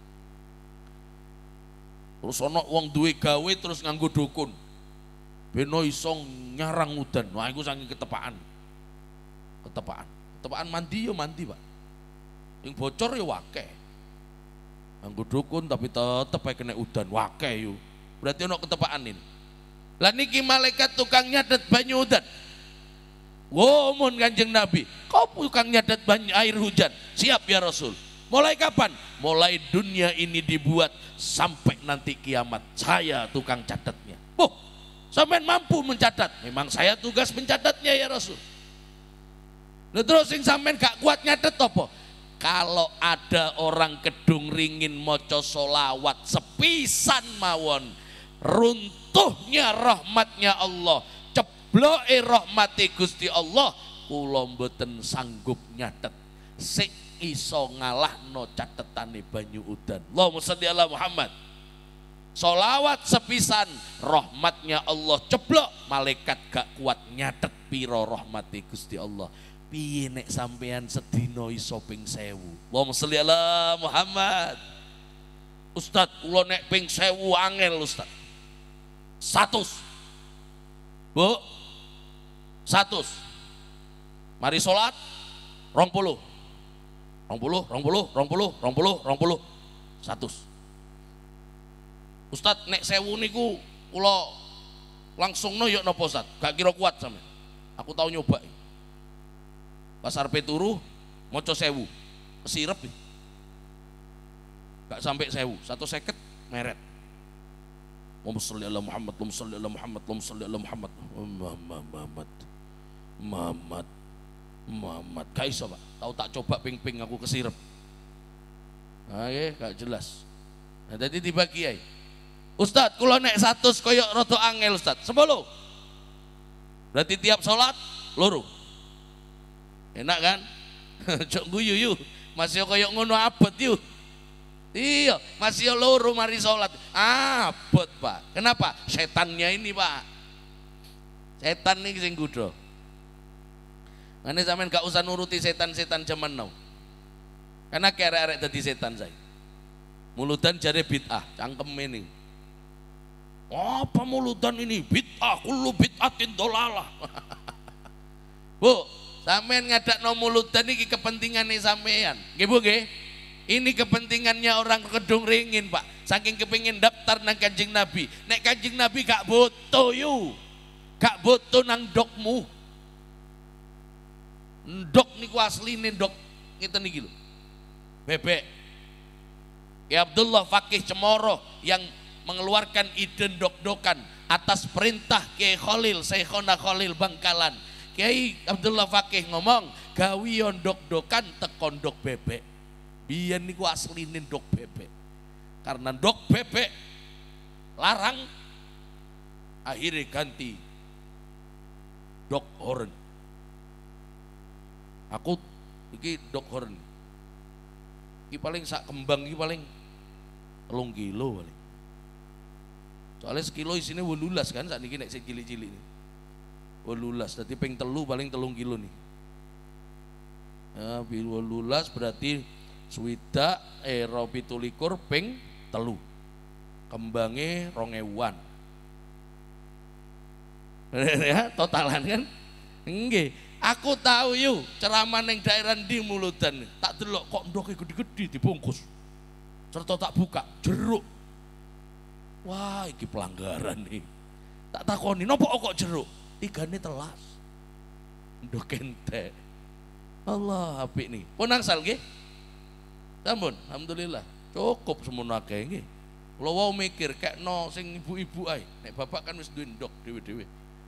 Terus ono wong duwe gawe terus nganggo dukun. Beno iso nyarang udan. Wah iku saking ketepaan. Ketepaan mandi yo mandi, Pak. Yang bocor yo akeh. Nganggo dukun tapi tetep ae kena udan wakeh yo. Berarti ono ketepaan ini. Lah niki malaikat tukang nyadet banyu udan. Womun Kanjeng Nabi, kau tukang nyadet banyu air hujan. Siap ya Rasul. Mulai kapan? Mulai dunia ini dibuat sampai nanti kiamat. Saya tukang catatnya. Oh, sampean mampu mencatat. Memang saya tugas mencatatnya ya Rasul. Nah, terus sing sampean gak kuat nyatet apa? Kalau ada orang kedung ringin moco solawat sepisan mawon, runtuhnya rahmatnya Allah, cebloke rahmati Gusti Allah, kula mboten sanggup nyatet. Sik iso ngalahno catetane banyu udan. Allahumma sholli ala Muhammad. Solawat sepisan, rahmatnya Allah ceblok, malaikat gak kuat nyatet piro rahmati Gusti Allah. Piye nek sampean sedina iso ping 1000. Allahumma sholli ala Muhammad. Ustaz, kula nek ping 1000 angel Ustaz. 100. Bu. 100. Mari salat 20. 100. Ustaz, nek 1000 niku kula langsung no yuk napa Ustaz? Gak kira kuat sampean. Aku tahu nyoba. Pas arepe turu maca 1000 kesirep gak sampai 1000 150 meret. Allahumma sholli ala Muhammad, Allahumma sholli ala Muhammad, Allahumma sholli ala Muhammad. Gak iso Pak, tahu tak coba ping-ping aku kesirep. Nah, gak jelas. Nah, jadi dibagi ae. Ustaz, kula nek 100 koyo rada angel Ustaz. 10. Berarti tiap salat loro. Enak kan? Cok guyu yuk. Masih koyo ngono abot yuk. Iya, masih loro mari salat. Abot, Pak. Kenapa? Setannya ini, Pak. Setan ini sing gudho. Mane sampean gak usah nuruti setan-setan zaman now. Karena kerek-erek dadi setan saya. Muludan jare bid'ah, cangkem ini. Apa muludan ini? Bid'ah, kullu bid'atin dolalah. Bu, sampean ngadakno muludan iki kepentingan sampean. Nggih Bu nggih? Ini kepentingannya orang kedung ringin, Pak. Saking kepengin daftar nang Kanjeng Nabi. Nek Kanjeng Nabi gak butuh yu. Gak butuh nang dokmu. Ndok niku asline ndok ngeten iki lho. Bebek. Ya Abdullah Fakih Cemoro yang mengeluarkan ide ndok-dokan atas perintah Kiai Khalil, Syekhona Khalil Bangkalan. Kiai Abdullah Fakih ngomong, gawi ndok-dokan teko ndok bebek. Biyen niku asline ndok bebek. Karena ndok bebek larang, akhirnya ganti ndok horn. Aku iki ndok horn. Iki paling sak kembang iki paling 3 kilo paling. Soalnya sekilo isine 18 kan saat ini nek sing cilik-cilik ini. 18, dadi ping 3 paling 3 kilo nih. Ya, 18 berarti swidak 27 ping 3. Kembange 2000-an. Ya, totalan kan? Nggih. Aku tahu yuk ceramah neng daerah di Muludan. Tak delok kok ndoke gede-gede dibungkus. Serta tak buka jeruk. Wah, iki pelanggaran nih. Tak takoni, nopo kok jeruk? Igane telas. Ndok entek. Allah apik nih. Pun angsal nggih? Sampun, alhamdulillah. Cukup semono akeh nggih. Kula wau mikir kekno sing ibu-ibu ae. Nek bapak kan wis duwe ndok dhewe-dhewe.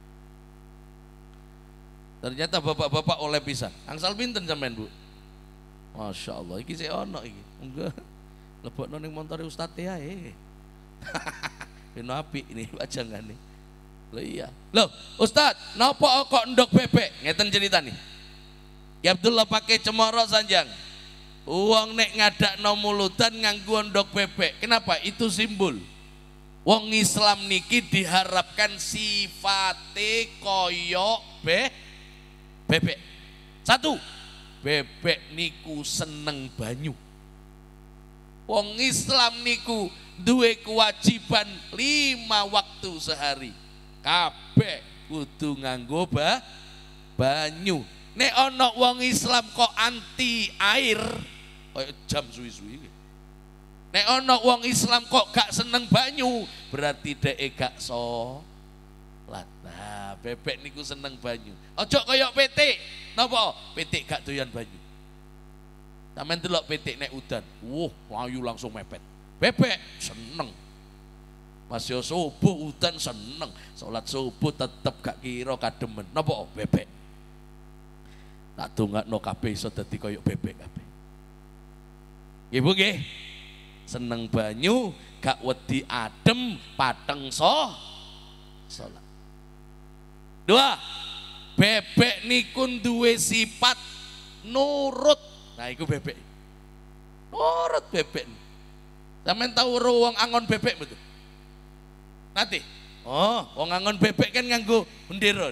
Ternyata bapak-bapak oleh pisan. Angsal pinten sampean, Bu? Masya Allah, iki sik ono iki. Enggak. Lebokno ning montore Ustaz ae. Kena apik ini wajangane. Lho iya. Loh, Ustaz, napa kok ndok bebek? Ngeten ceritane. Ya Abdullah pakai cemara sanjang. Wong nek ngadakno mulutan nganggo ndok bebek. Kenapa? Itu simbol. Wong Islam niki diharapkan sifate koyok bebek. Satu, bebek niku seneng banyu. Wong Islam niku duwe kewajiban 5 waktu sehari. Kabeh kudu nganggo banyu. Nek ana wong Islam kok anti air, kaya jam suwi-suwi. Nek ana wong Islam kok gak seneng banyu, berarti dhek gak salat. Nah, bebek niku seneng banyu. Ojo kaya pitik. Napa? Pitik gak doyan banyu. Sampeyan delok pitik nek udan, ayu langsung mepet. Bebek seneng. Masih subuh udan seneng. Salat subuh tetep gak kira kademen. Napa? Bebek. Tak dongakno kabeh iso dadi kaya bebek kabeh. Nggih Bu nggih. Seneng banyu, gak wedi adem, pateng salat. 2. Bebek niku duwe sifat nurut. Nah iku bebek. Nurut bebek. Sampeyan tau weruh wong angon bebek betul? Nanti. Oh, wong angon bebek kan nganggo bendera.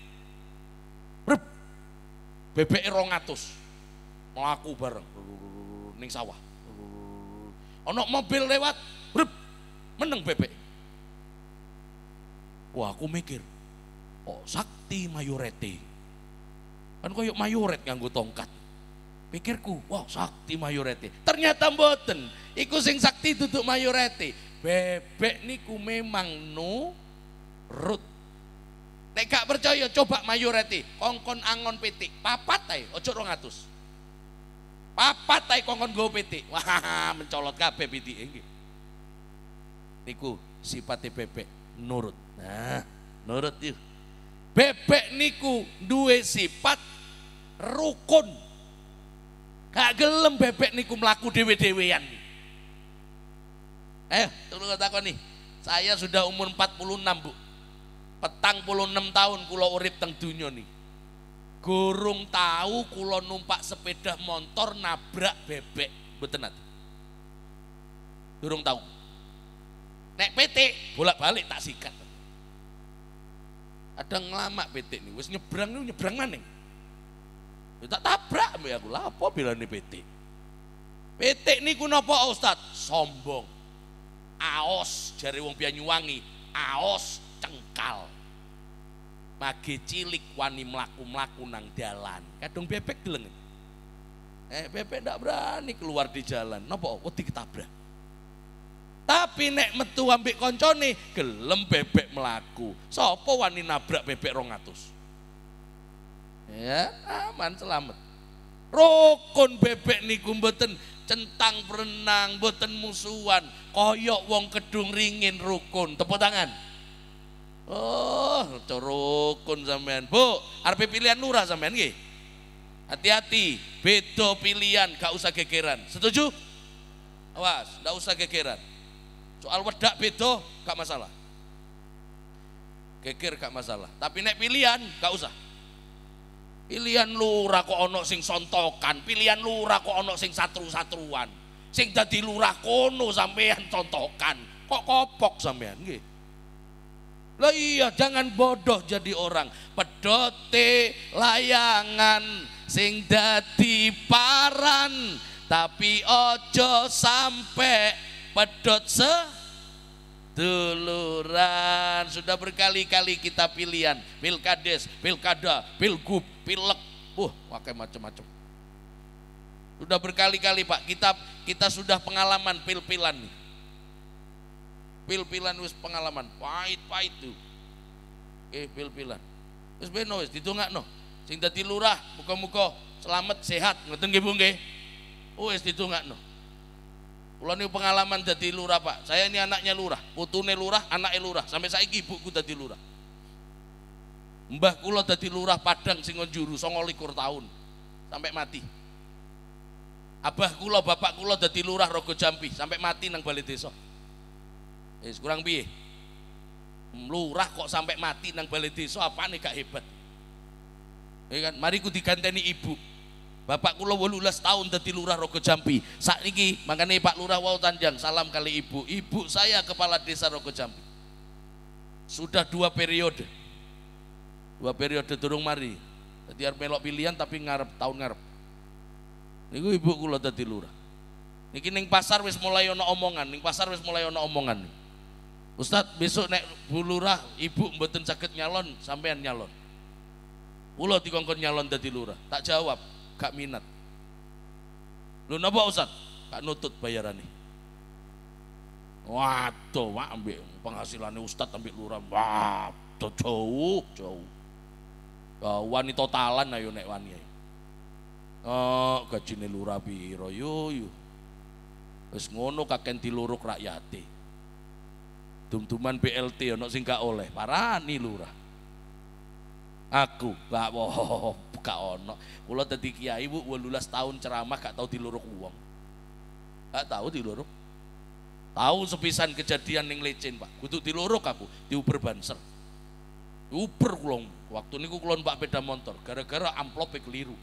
Bebek 200 melaku bareng ning sawah. Ono mobil lewat, meneng bebek. Wah, aku mikir, oh sakti mayorete. Kan koyo mayoret nganggo tongkat. Pikirku, wah sakti mayorete. Ternyata mboten. Iku sing sakti duduk mayorete. Bebek niku memang nurut. Nek gak percaya coba mayorete, kongkon angon pitik, papat ae, ojo 200. Papat ae kongkon nggo pitik. Wah, mencolot kabeh pitike nggih. Niku sifate bebek nurut. Nah, nurut yuk. Bebek niku duwe sifat rukun. Gak gelem bebek niku mlaku dhewe-dhewean. Tolong takoni. Saya sudah umur 46, Bu. 46 tahun kula urip teng donya nih. Gurung tahu kula numpak sepeda motor nabrak bebek, mboten nate. Durung tahu. Nek pitik bolak-balik tak sikat. Ada ngelamak pitik nih, wis nyebrang maning. Tak tabrak mbek aku. Lah apa bilane pitik? Pitik niku napa Ustaz? Sombong. Aos jare wong Banyuwangi, aos cengkal. Mage cilik wani mlaku-mlaku nang dalan. Kadung bebek geleng. Bebek ndak berani keluar di jalan. Napa? Wedi ketabrak. Tapi nek metu ambek koncone gelem bebek mlaku. Sapa wani nabrak bebek 200? Ya, aman selamat. Rukun bebek niku mboten centang berenang, mboten musuhan. Koyok wong kedung ringin rukun. Tepuk tangan. Oh, rukun sampean. Bu, arep pilihan lurah sampean nggih. Hati-hati, beda pilihan, gak usah gegeran. Setuju? Awas, gak usah gegeran. Soal wedak beda, gak masalah. Geger gak masalah. Tapi nek pilihan, gak usah. Pilihan lurah kok ono sing sontokan, pilihan lurah kok ono sing satru-satruan. Sing dadi lurah kono sampean contokan. Kok kopok sampean nggih. Lah iya, jangan bodoh jadi orang. Pedote layangan sing dadi paran, tapi ojo sampai pedot seduluran. Sudah berkali-kali kita pilihan, pilkades, pilkada, pilgub, pilek, pakai macam-macam. Sudah berkali-kali Pak, kita sudah pengalaman pil-pilan nih. Pil-pilan wis pengalaman, pahit-pahit tuh. Pil-pilan. Wis beno wis ditungakno. Sing dadi lurah, muga-muga selamat sehat, ngoten nggih Bu nggih. Wis ditungakno. Kula niku pengalaman dadi lurah, Pak. Saya ini anaknya lurah, putune lurah, anake lurah. Sampai saiki ibuku dadi lurah. Mbah kula dadi lurah Padang sing njuru 29 tahun sampai mati. Abah kula, bapak kula dadi lurah Rogo Jampi sampai mati nang Balai Desa. Wis kurang piye? Lurah kok sampai mati nang Balai Desa, apane gak hebat? Ya kan, mari ku diganteni ibu. Bapak kula 18 tahun dadi lurah Rogo Jampi. Sakniki makane Pak Lurah wau tanjang salam kali ibu. Ibu saya kepala desa Rogo Jampi. Sudah 2 periode. 2 periode durung mari. Dadi arep melok pilihan tapi ngarep tahun ngarep. Niku ibu kula dadi lurah. Niki ning pasar wis mulai ana omongan, ning pasar wis mulai ana omongan. Ustadz besok nek Bu Lurah ibu mboten saged nyalon, sampean nyalon. Kula dikongkon nyalon dadi lurah. Tak jawab, gak minat. Lho napa Ustadz? Gak nutut bayarane. Waduh, Pak ambek penghasilannya Ustadz ambek lurah. Waduh, jauh. Wani totalan ayo nek wani ae. Oh, gajine lurah piro yo. Wis ngono kaken diluruk rakyate. Dum-duman BLT ana sing gak oleh, parani lurah. Aku gak ono. Kula dadi kiai Bu 18 tahun ceramah gak tau diluruk wong. Gak tau diluruk. Tahu sepisan kejadian ning Lecen, Pak. Kudu diluruk aku, diuber banser. Uber kula. Waktu niku kula numpak sepeda motor gara-gara amplope keliru.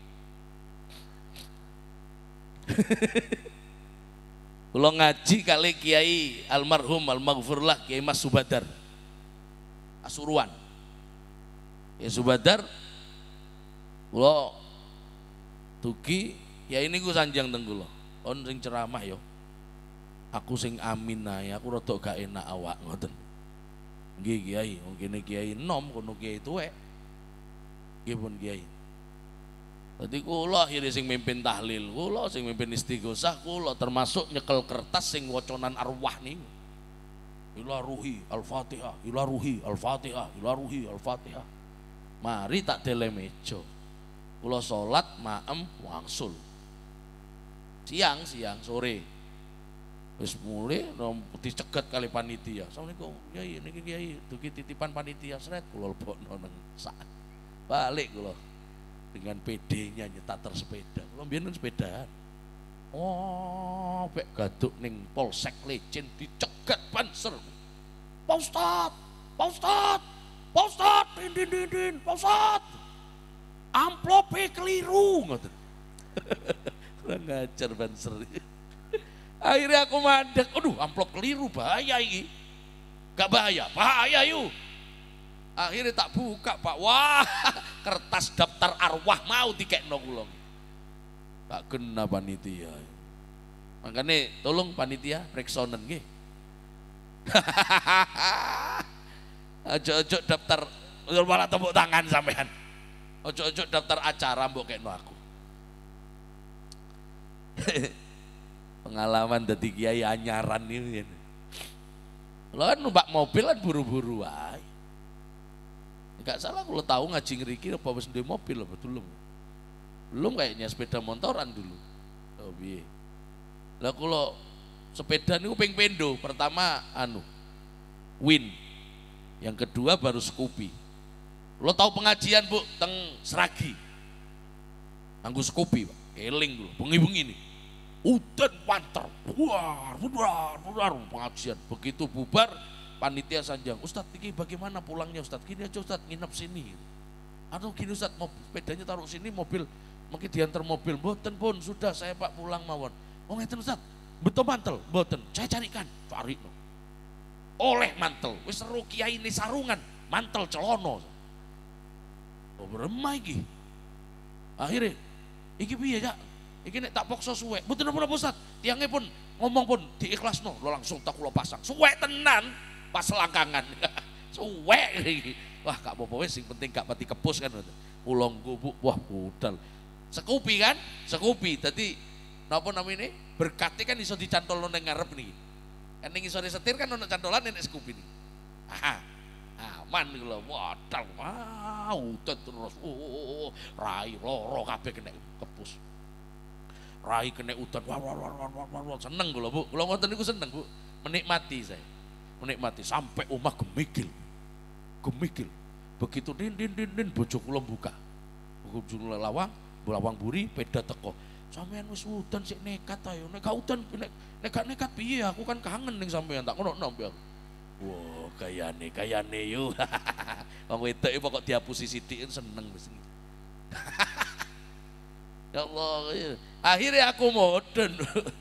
Kula ngaji kali Kiai almarhum almaghfurlah Kiai Mas Subadar Asuruan. Ya Subadar kula dugi ya ini ku sanjang teng kula. On sing ceramah yo. Aku sing amin ae, aku rada gak enak awak ngoten. Nggih Kiai, wong kene Kiai enom kono Kiai tuwek. Nggih pun Kiai. Dadi kula akhire sing mimpin tahlil, kula sing mimpin istighosah, kula termasuk nyekel kertas sing wacanan arwah niku. Ila ruhi al-Fatihah, ila ruhi al-Fatihah, ila ruhi al-Fatihah. Mari tak dele meja. Kula salat maem wangsul. Siang sore. Wis mulai dicegat kali panitia. Assalamualaikum, Kiai niki Kiai, dugi titipan panitia sret kula lebokno nang sak. Balik kula dengan PD-nya nyetar sepeda. Kula mbiyen sepedaan. Oh, pek gaduk ning Polsek Lecen dicegat banser. Pak Ustad, din, Pak Ustad. Amplope keliru ngoten. Kurang ngajar banser. Akhirnya aku mandek, aduh amplop keliru bahaya ini. Gak bahaya, bahaya yuk. Akhirnya tak buka Pak, wah kertas daftar arwah mau dikekno kula. Tak kena panitia. Makanya tolong panitia reksonen nggih. Ojo-ojo daftar malah tepuk tangan sampean. Ojo-ojo daftar acara mbok kekno aku. Pengalaman dadi kiai anyaran ini. Lo kan numpak mobil kan buru-buru wae. Enggak salah kalau tahu ngaji ngriki apa wis duwe mobil apa belum. Belum kayaknya sepeda motoran dulu. Oh piye. Lah kalau sepeda niku ping pendo, pertama Win. Yang kedua baru Scoopy. Lo tahu pengajian Bu teng Seragi. Anggo Scoopy, Pak. Eling dulu, bengi-bengi nih. Udan panter, buar pengajian. Begitu bubar, panitia sanjang. Ustadz ini bagaimana pulangnya Ustadz? Gini aja Ustadz, nginep sini. Atau gini Ustadz, sepedanya taruh sini, mobil mungkin diantar mobil. Boten pun sudah saya Pak pulang mawon. Oh ngeten Ustadz, betul mantel, boten. Saya carikan, cari. Oleh mantel, wis seru kiai ini sarungan, mantel celono. Oh beremai iki. Akhirnya, iki piye ya? Iki nek tak paksa suwe, mboten napa-napa Ustaz. Tiangnya pun ngomong pun diikhlasno, lo langsung tak kula pasang. Suwe tenan pas selangkangan. Suwe iki. Wah, gak apa-apa wis sing penting gak pati kepus kan. Kula nggo wah budal. Scoopy kan? Scoopy. Dadi napa namine? Berkate kan iso dicantolno ning ngarep niki. Kan ning isore setir kan ono cantolan nek Scoopy niki. Aman kula wadal. Utet terus. Rai loro kabeh kena kepus. rai kena udan, wah, seneng kula Bu. Kula ngoten niku seneng Bu, menikmati saya, menikmati sampai omah gemikil. Begitu din bojo kula buka, bojo kula lawang buri, peda teko. Sampeyan wis udan sik nekat ayo, nek gak udan nekat piye, aku kan kangen ning sampeyan tak ngono aku. Wah, kayane yo. Wong wedok iki pokok dihapusi sithik seneng wis. Ya Allah, akhirnya aku modern.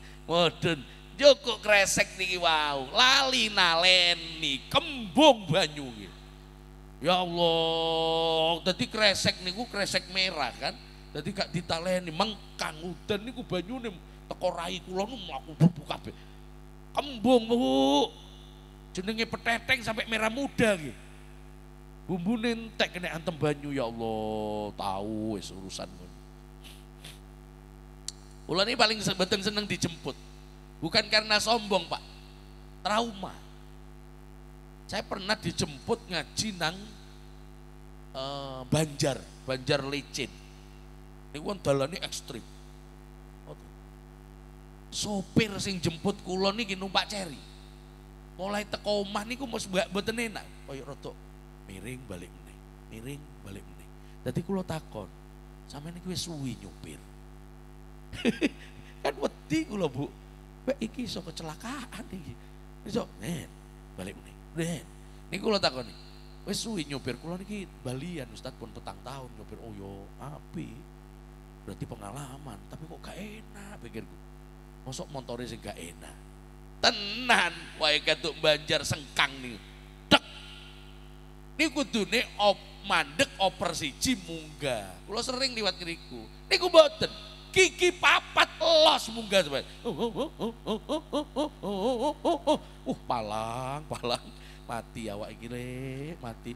Joko kresek niki wau, lali naleni kembung banyu nggih. Ya Allah, dadi kresek niku kresek merah kan. Dadi gak ditaleni mengkang udan niku banyune teko rai kula nu mlaku kabeh. Kembung, Bu. Jenenge peteteng sampai merah muda nggih. Bumbune entek kena antem banyu ya Allah, tahu wis urusan ngono. Kula ini paling sebeteng seneng dijemput. Bukan karena sombong, Pak. Trauma. Saya pernah dijemput ngaji nang Banjar Licin. Ini kan dalane ekstrim. Sopir sing jemput kula niki numpak ceri. Mulai teko omah niku mboten enak, kaya rada miring balik meneh. Dadi kula takon, sampeyan iki wis suwi nyupir. Kan wedi kula Bu. Mbak iki iso kecelakaan iki. Iso, balik meneh. Niku kula takoni. Wis suwi nyupir kula niki balian Ustaz pun 4 tahun nyupir. Oh yo, api. Berarti pengalaman, tapi kok gak enak pikirku. Mosok montore sing gak enak. Tenan wae katuk Banjar sengkang niku. Dek. Niku kudune mandek oper siji munggah. Kula sering liwat ngriku. Niku mboten. Gigi papat los munggah sampeyan. Palang mati awak iki le, mati.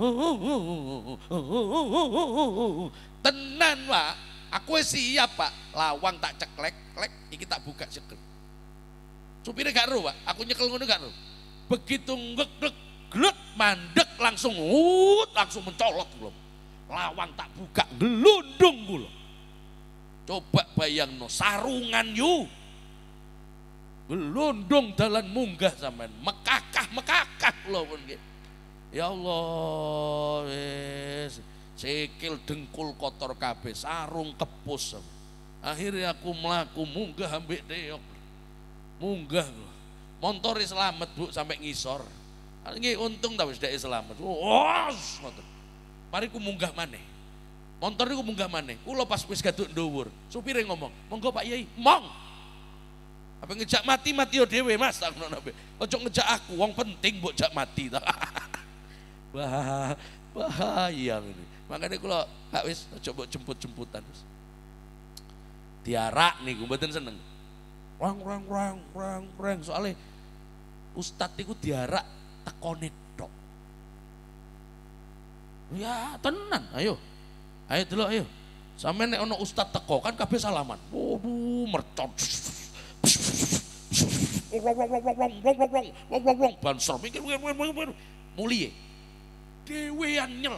Tenan, Pak. Aku siap, Pak. Lawang tak ceklek, iki tak buka ceklek. Supirnya gak ero, Pak. Aku nyekel ngono gak ero. Begitu glek mandek langsung mencolot kula. Lawang tak buka, gelundung kula. Coba bayangno sarungan yu. Gelundung dalan munggah sampean, mekakah kula pun nggih. Ya Allah, wis sikil dengkul kotor kabeh, sarung kepus. Akhirnya aku mlaku munggah ambek deyok. Munggah lho. Montore selamat Bu sampai ngisor. Nggih untung ta wis dhek selamat. Wos ngoten. Mari ku munggah maneh. Motor niku munggah maneh. Kula pas wis gaduk ndhuwur, supire ngomong, "Monggo Pak Yai." Mong. Apa ngejak mati yo dhewe Mas, tak ngono. Ojo ngejak aku, wong penting mbok jak mati ta. Bahaya ini. Makanya kula gak wis ojo mbok jemput-jemputan wis. Diarak niku mboten seneng. Rang. Soalnya ustad iku diarak tekone tok. Ya tenan, ayo dulu ayo. Sampe nek ana ustad teko kan kabeh salaman. Waduh mercon. Banser mikir mulie. Dewean nyel.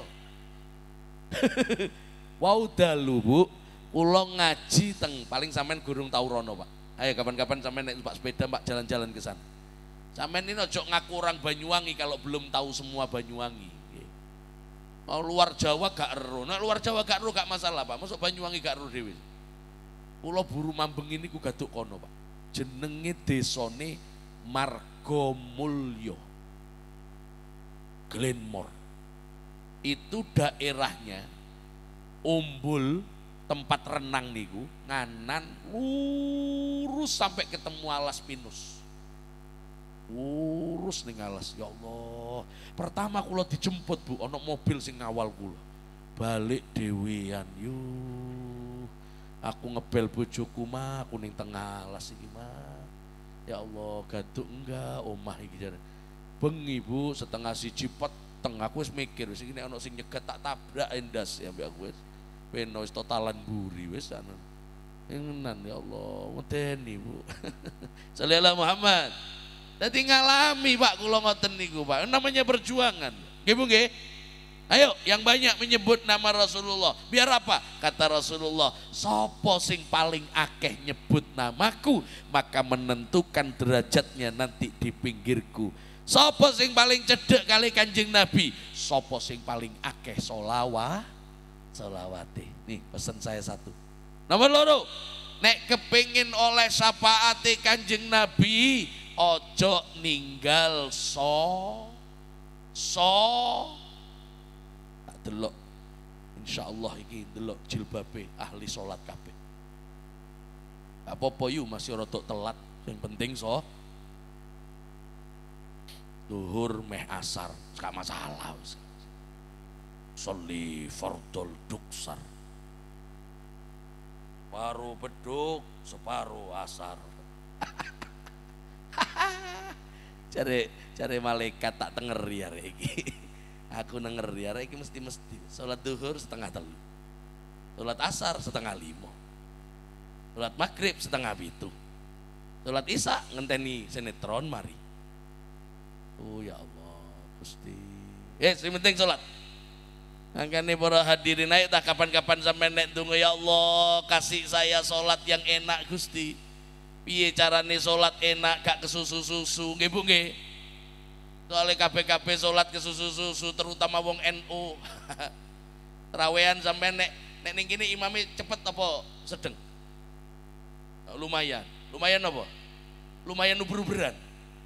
Wau dalu Bu, kula ngaji teng paling sampean gurung tau rono Pak. Ayo kapan-kapan sampean nek numpak sepeda Pak jalan-jalan ke sana. Sampean ini ojo ngaku orang Banyuwangi kalau belum tahu semua Banyuwangi. Mau luar Jawa gak ero, nek luar Jawa gak ero gak masalah Pak, masuk Banyuwangi gak ero dhewe. Kula buru mambeng ini ku gaduk kono Pak. Jenenge desane Margomulyo, Glenmore. Itu daerahnya Umbul, tempat renang niku nganan lurus sampai ketemu alas pinus. Lurus ning alas, ya Allah. Pertama kula dijemput Bu, ana mobil sing ngawal kula. Balik dhewean yo. Aku ngebel bojoku mah, aku ning tengah alas iki mah. Ya Allah, gaduk enggak omah iki jare. Bengi Bu, setengah siji peteng aku wis mikir wis iki nek ana sing nyegat tak tabrak endas ya mbek aku wis. Ben wis totalan buri wis ana. Enan ya Allah, medeni Bu. Sallallahu Muhammad. Dadi ngalami Pak kula ngoten niku Pak. Namanya perjuangan. Nggih Bu nggih. Ayo yang banyak menyebut nama Rasulullah. Biar apa? Kata Rasulullah, sopo sing paling akeh nyebut namaku, maka menentukan derajatnya nanti di pinggirku. Sopo sing paling cedek kali Kanjeng Nabi, sopo sing paling akeh solawate. Nih pesan saya satu. Nomor loro, nek kepingin oleh syafaate Kanjeng Nabi, ojo ninggal delok, insyaallah iki delok jilbabe ahli sholat kabeh. Gak apa-apa yu masih rotok telat, yang penting duhur meh asar, gak masalah. Sholli fardol duksar, separuh beduk, separuh asar. Cari malaikat tak tenger ya iki. Aku nenger ya, iki mesti sholat duhur 4:30, sholat asar 4:30, sholat maghrib 6:30, sholat isya ngenteni sinetron mari. Oh ya Allah Gusti. Yang penting sholat. Makanya para hadirin, ayo tak kapan-kapan sampai nek tunggu, ya Allah kasih saya sholat yang enak Gusti. Piye carane sholat enak gak kesusu-susu, nggih Bu nggih. Soalnya KPKP sholat ke susu-susu, terutama wong NU. Terawehan sampai nek ning kene imame cepet apa sedeng? Lumayan apa? Lumayan uber-uberan.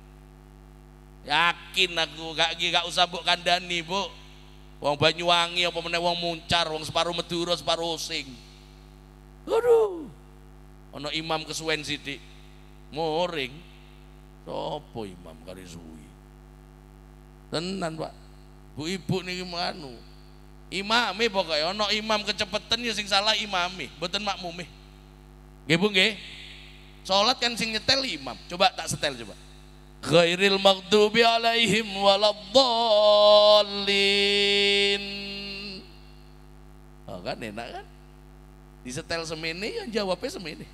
Yakin aku gak usah mbok kandhani, Bu. Wong Banyuwangi apa meneh wong Muncar, wong separuh Madura, separuh Osing. Aduh. Ana imam kesuwen sithik. Moring. Sopo imam kari suwi? Tenan Pak, Bu Ibu niki manu. Imame pokoke ana imam kecepetan ya sing salah imame, mboten makmume. Nggih Bu nggih. Salat kan sing nyetel imam. Coba tak setel coba. Ghairil maghdubi alaihim waladdallin. Oh kan enak kan? Disetel semene yang jawabnya semene.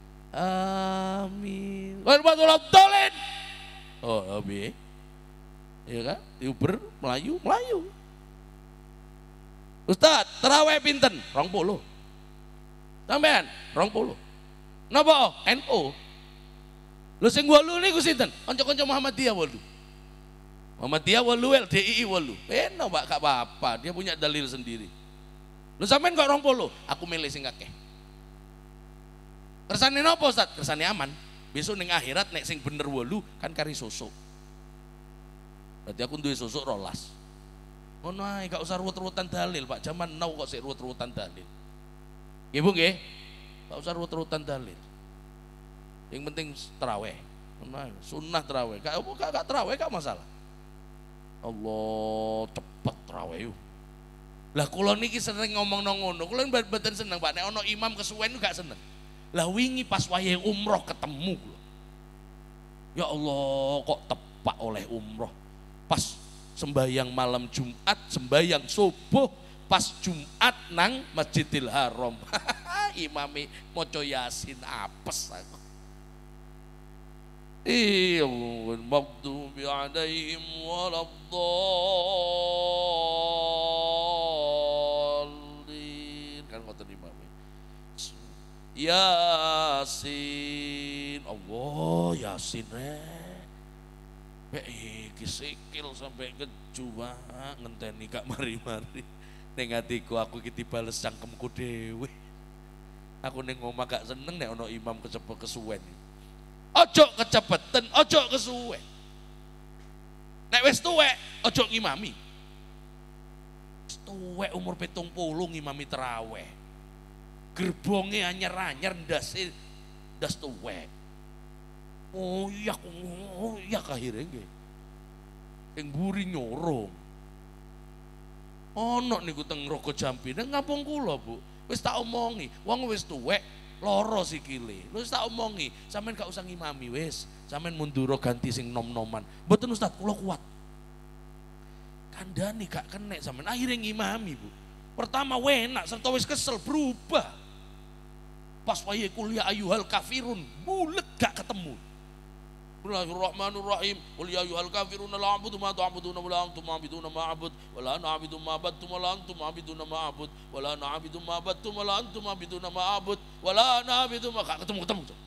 Amin. Waladdallin. Oh, abi. Ya kan, diuber Melayu. Ustaz, terawih pinten? 20. Sampean 20. Napa? NU. Lho sing 8 niku sinten? Kanca-kanca Muhammadiyah 8. Muhammadiyah 8, LDII 8. Enak Pak, gak apa-apa, dia punya dalil sendiri. Lho sampean kok 20? Aku milih sing akeh. Kersane napa Ustaz? Kersane aman. Besok ning akhirat nek sing bener 8 kan kari sosok. Berarti aku duwe sosok 12. Ngono ae, gak usah ruwet-ruwetan dalil, Pak. Zaman now kok sik ruwet-ruwetan dalil. Nggih Bu nggih? Gak usah ruwet-ruwetan dalil. Yang penting tarawih. Ngono ae, sunah tarawih. Gak tarawih gak masalah. Allah cepet tarawih. Lah kula niki sering ngomong nang ngono. Kula mboten seneng, Pak. Nek ana imam kesuwen gak seneng. Lah wingi pas wayahe umroh ketemu kula. Ya Allah, kok tepak oleh umroh. Pas sembahyang malam Jumat, sembahyang subuh pas Jumat nang Masjidil Haram. Imame maca Yasin apes aku. Maghdubi alaihim waladdallin. Kan ngoten imame. Yasin. Allah Yasin iki sikil sampai kejuwa ngenteni gak mari-mari. Ning atiku aku iki dibales cangkemku dhewe. Aku ning omah gak seneng nek ana imam kesuwen. Ojo kecepeten, ojo kesuwen. Nek wis tuwek, ojo ngimami. Tuwek umur 70 ngimami tarawih. Gerbonge anyar-anyar ndas tuwek. Oh iya akhirnya nggih. Yang buri nyorong. Ono niku teng Rogo Jambi, nang kampung kula, Bu. Wis tak omongi, wong wis tuwek, loro sikile. Wis tak omongi, sampean gak usah ngimami wis. Sampean mundura ganti sing nom-noman. Mboten Ustaz, kula kuat. Kandhane gak kenek sampean, akhirnya ngimami, Bu. Pertama enak, serta wis kesel berubah. Pas wayahe kuliah ayyuhal kafirun, bulet gak ketemu. Bismillahirrahmanirrahim. Qul ya ayyuhal kafiruna la a'budu ma ta'buduna wa la antum a'buduna ma a'bud wa la ana a'budu ma battum wa la antum a'buduna ma a'bud wa la ana a'budu ma battum wa la antum a'buduna ma a'bud wa la ana a'budu ma ketemu.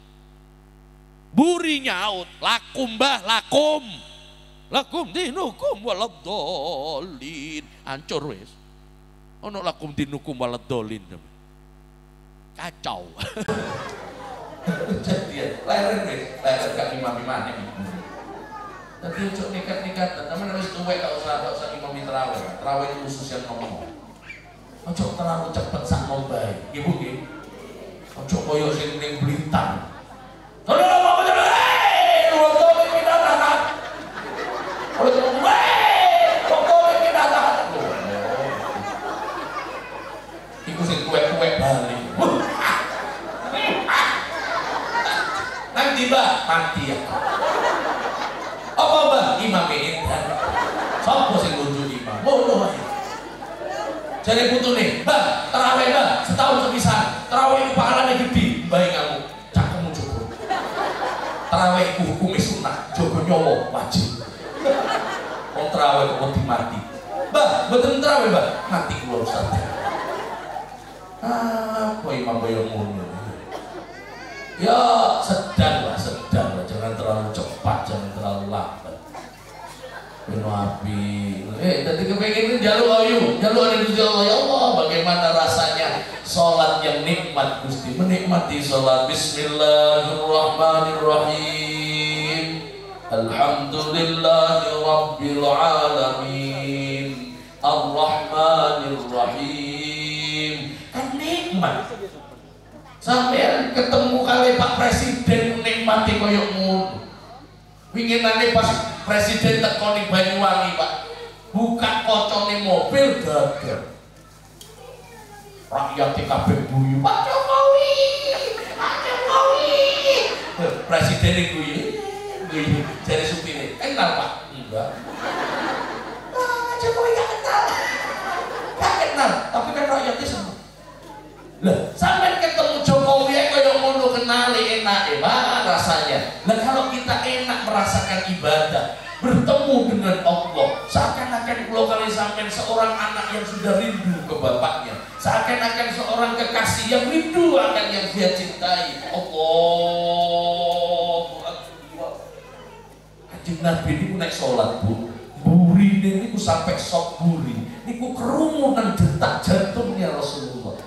Buri nyaut, lakum bah lakum. Lakum dinukum waladhdallin. Hancur wis. Ono lakum dinukum waladhdallin. Kacau. Jadi leren wis, leren gak imam-imane. Tapi ojo nekat-nekat, temen harus tuwek gak usah imam tarawih. Tarawih itu khusus yang ngomong. Ojo terlalu cepet sak ngombai. Ibu nggih. Ojo koyo sing ning Blitar. Saudara apa betul? Waktu kita tahan. Oleh karena waktu kita tahan. Iku sing tuwek-tuwek balik. Nanti mbak mati ya. Apa mbak imam Intan? Sopo sing ngunjuk imam? Bodoh aja. Jadi putune, mbak terawih mbak setahun sepisan. Terawih pahalanya gede. Baik kamu, cakemu jogo. Terawih hukumnya sunnah, jogo nyowo wajib. Wong terawih kok mati. Mbak, betul terawih mbak mati keluar Ustaz. Apa imam bayang ngono? Ya sedang lah, jangan terlalu cepat, jangan terlalu lambat. Penuh api. Tadi kepengen jalur ayu, jalur ada Gusti Allah. Ya Allah, bagaimana rasanya sholat yang nikmat Gusti, menikmati sholat. Bismillahirrahmanirrahim. Alhamdulillahi rabbil alamin. Ar-Rahmanir-Rahim. Kan nikmat. Sampai ketemu kali Pak Presiden nikmati koyok ngono. Winginane pas Presiden teko ning Banyuwangi, Pak. Buka kocone mobil gagal. Rakyat kabeh guyu, Pak Jokowi. Pak Jokowi. Presiden iku guyu. Jare supire, "Kenal, Pak?" "Enggak." "Pak Jokowi gak kenal." "Gak kenal, tapi kan rakyatnya seneng." Lah, sampai ketemu Jokowi kaya ngono kenali enak rasanya. Lah kalau kita enak merasakan ibadah, bertemu dengan Allah, seakan-akan kalau kali sampai seorang anak yang sudah rindu ke bapaknya, seakan-akan seorang kekasih yang rindu akan yang dia cintai. Allahu Akbar. Kanjeng Nabi niku nek salat, Bu, burine niku sampai sok buri. Niku kerumunan detak jantungnya Rasulullah.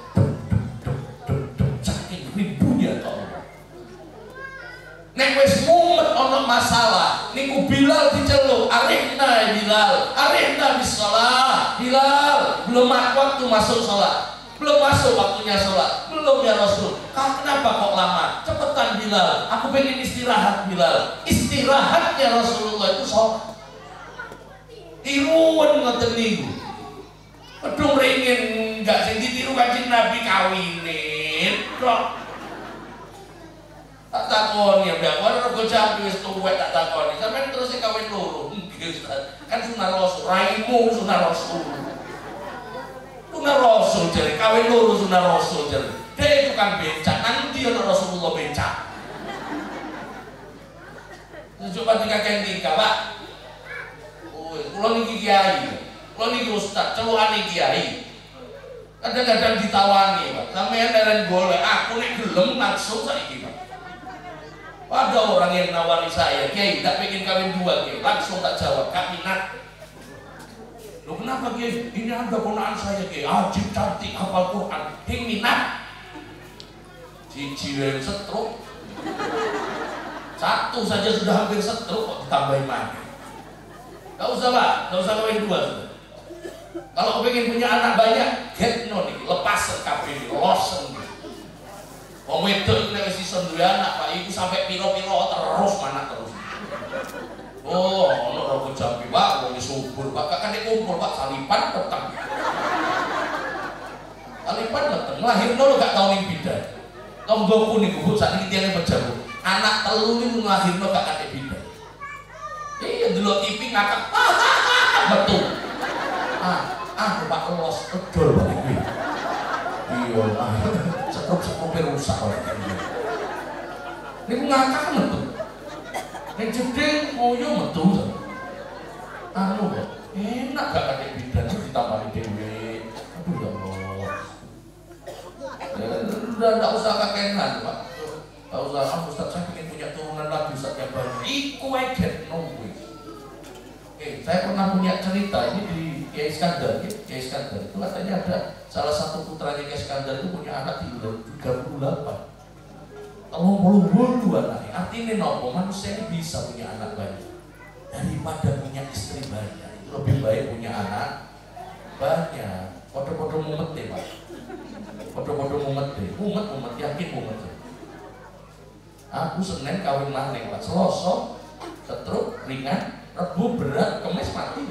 Nek wis mumet ana masalah, niku Bilal diceluk, "Arihna Bilal, arihna bis shalah." Bilal, belum waktu masuk sholat. Belum masuk waktunya sholat. Belum ya Rasul. Kenapa kok lama? Cepetan Bilal, aku pengen istirahat Bilal. Istirahatnya Rasulullah itu sholat. Tiruan ngoten niku. Pedung ringin enggak sing ditiru Kanjeng Nabi kawinin kok. Tak takoni ya, biar orang rego jambi wis tuwek tak takoni. Sampeyan terus kawin loro. Nggih Ustaz. Kan sunah Rasul, raimu sunah Rasul. Sunah Rasul jare kawin loro sunah Rasul jare. Dek tukang becak, nanti ana Rasulullah becak. Coba tingkah, Pak. Oh, kula niki kiai. Kula niki ustaz, celukane kiai. Kadang-kadang ditawani, Pak. Sampeyan dereng golek, aku nek gelem nafsu saiki, Pak. Ada orang yang nawari saya, Kiai, tak pengen kawin dua, Kiai. Langsung tak jawab, "Kak minat." Loh kenapa, Kiai? Ini ada ponaan saya, Kiai. Ajib, cantik, hafal Quran. Yang minat. Cici setruk. Satu saja sudah hampir setruk, kok ditambahin lagi. Gak usah, Pak. Gak usah kawin dua. Kalau pengen punya anak banyak, get no nih, lepas kabeh, losen. Wong wedok nek wis iso duwe anak, Pak, iku sampai piro-piro terus anak terus. Oh, ono rego jambi, Pak, wong subur, Pak. Kan dikumpul, Pak, salipan peteng. Salipan peteng, lahirno lho gak tau ning bidan. Tonggoku niku Bu, sakniki tiyane pejabu. Anak telu niku lahirno gak kate bidan. Iya delok TV ngakak. Betul. Pak los edol Pak iki. Iya, sekrup rusak orang ini. Niku ngakak metu. Nek jeding moyo metu. Anu kok enak gak kadek bidan ditambahi dhewe. Aduh ya Allah. Udah enggak usah kakenan, Pak. Enggak usah, Ustaz saya ingin punya turunan lagi Ustaz yang banyak. Iku ae get nunggu. Saya pernah punya cerita ini di Kiai Iskandar, Kiai Iskandar itu katanya ada salah satu putranya Kiai Iskandar itu punya anak di 38. Kalau bulu anaknya, artinya nopo manusia ini bisa punya anak banyak daripada punya istri banyak. Itu lebih baik punya anak banyak. Podo-podo mumet deh Pak, podo-podo mumet deh, mumet yakin mumet deh. Aku Senin kawin maneh Pak, Selasa setruk ringan, Rebu berat, Kemis mati.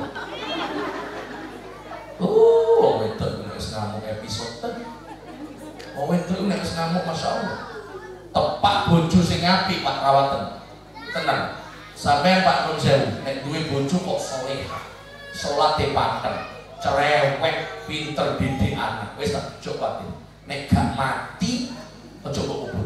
Wong wedok nek ngamuk episode. Wong wedok nek ngamuk Masya Allah. Tepak bojo sing apik Pak Rawatan. Tenang. Sampeyan Pak Nun Sewu, nek duwe bojo kok salehah. Salate paten, cerewet, pinter didik anak. Wis tak coba iki. Nek gak mati, aja kok kubur.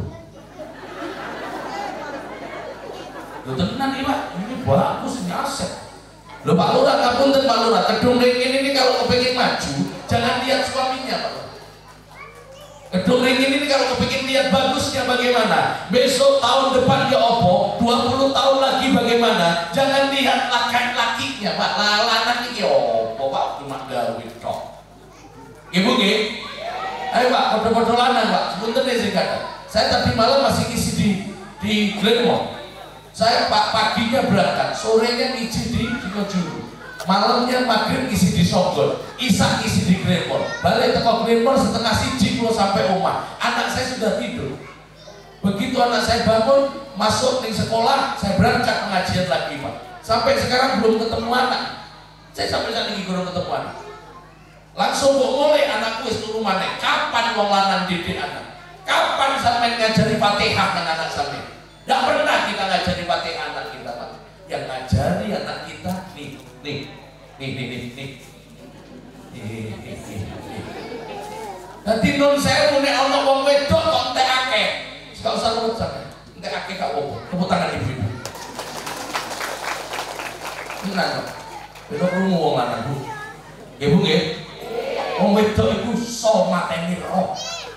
Lho tenan iki Pak, ini bagus ini aset. Lho Pak Lurah ngapunten Pak Lurah, gedung ringin ini kalau kepengin maju, jangan lihat suaminya Pak Lurah. Gedung ringin ini kalau kepengin lihat bagusnya bagaimana, besok tahun depan ya opo, 20 tahun lagi bagaimana, jangan lihat laki-lakinya Pak, lanang iki opo Pak, cuma gawe tok. Ibu nggih? Ayo Pak, foto-foto lanang Pak, sepunten ya sing kata. Saya tadi malam masih ngisi di Glenmore. Saya paginya berangkat, sorenya ngisi di Kojuru, malamnya maghrib ngisi di Sogor, isak ngisi di Glenmore, balik teko Glenmore setengah siji kalau sampai rumah. Anak saya sudah tidur. Begitu anak saya bangun, masuk di sekolah, saya berangkat pengajian lagi Pak. Sampai sekarang belum ketemu anak. Saya sampai saat ini belum ketemu anak. Langsung kok mulai anakku wis turu maneh. Kapan wong lanang didik anak? Kapan sampai ngajari Fatihah dengan anak sampean? Tidak pernah kita ngajari Fatihah anak kita Pak. Yang ngajari anak kita nih. Nanti Nun Sewu nek ana wong wedok kok entek akeh. Gak usah nurut sampean. Entek akeh gak apa-apa. Tepuk tangan ibu-ibu. Tenan. Beda krungu wong lanang Bu. Nggih Bu nggih. Wong wedok iku so mateni roh.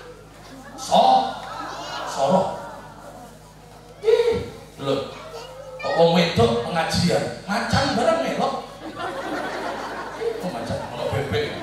Soroh. Lho, kok wong wedok pengajian, macan bareng melok. Kok macan ono bebek ini.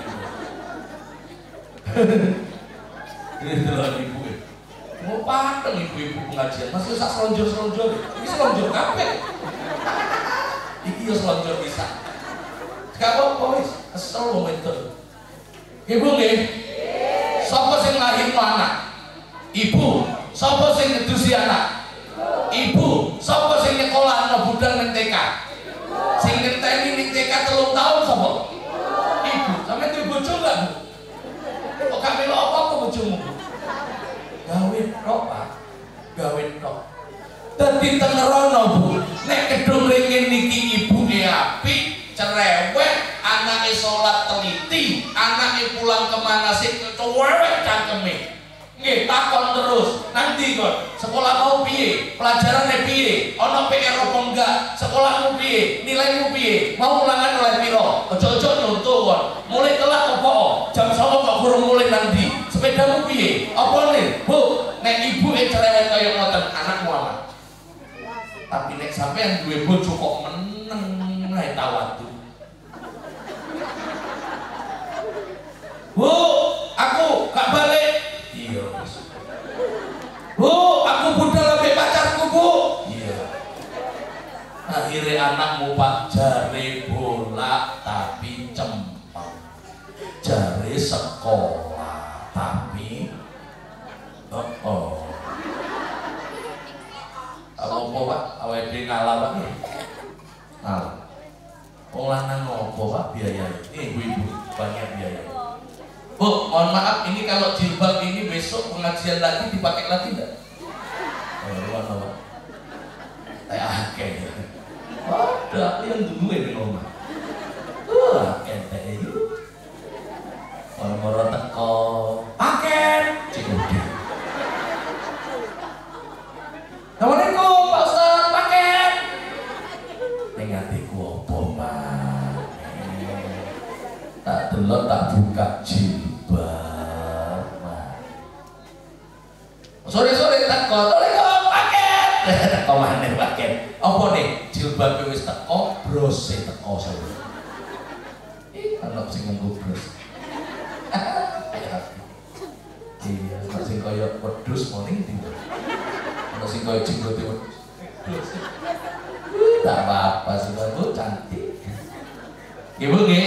Ini delok ibu. Mau pateng ibu-ibu pengajian, masih sak selonjor-selonjor. Ini selonjor kabeh. Iki yo selonjor bisa. Gak apa-apa wis, asal wong wedok. Ibu nggih? Sapa sing nglairno anak? Ibu. Sapa sing ngedusi anak? Ibu. Sapa sing nyekolahno budal ning TK? Sing ngenteni ning TK 3 tahun sapa? Ibu. Sampe duwe bojo enggak, Bu? Kok gak melok apa-apa bojomu? Gawe tok, Pak. Gawe tok. Dadi tengerono, Bu. Nek gedung ringin niki ibuke apik, cerewet, anake salat teliti, anake pulang kemana sih cewek cangkeme. Nggih, takon terus. Nanti kon, sekolah mau piye? Pelajarane piye? Ana PR apa enggak? Sekolahmu piye? Nilaimu piye? Mau ulangan oleh piro? Ojo-ojo nyontoh kon. Mulai telat apa? Jam 09.00 kok kurang mulai nanti. Sepedamu piye? Apa nih? Bu, nek ibuke cerewet kaya ngoten, anakmu aman. Tapi nek sampean duwe bojo kok meneng ae tawadu. Bu, aku gak balik. Iya. Bu, aku budal ambek pacarku, Bu. Iya. Akhirnya anakmu Pak jare bola tapi cempeng. Jare sekolah tapi apa Pak? Awake ngalah Pak. Ngalah. Wong lanang ngopo Pak biaya? Ibu-ibu banyak biaya. Bu, mohon maaf, ini kalau jilbab ini besok pengajian lagi dipakai lagi enggak? Oh, Pak. Kayak akeh. Ada yang dulu ini ngomong. Ente itu. Moro-moro teko paket Cikudi. Assalamualaikum Pak Ustaz, paket. delok tak buka jilbab. Sore-sore teko, paket. Teko maneh paket. Apa nih? Jilbab wis teko, brose teko sore. Ana sing nganggo bros. Iya, ana sing kaya wedhus moni ndi. Ana sing kaya jenggote wedhus. Tak apa-apa sih, Bu, cantik. Ibu nggih.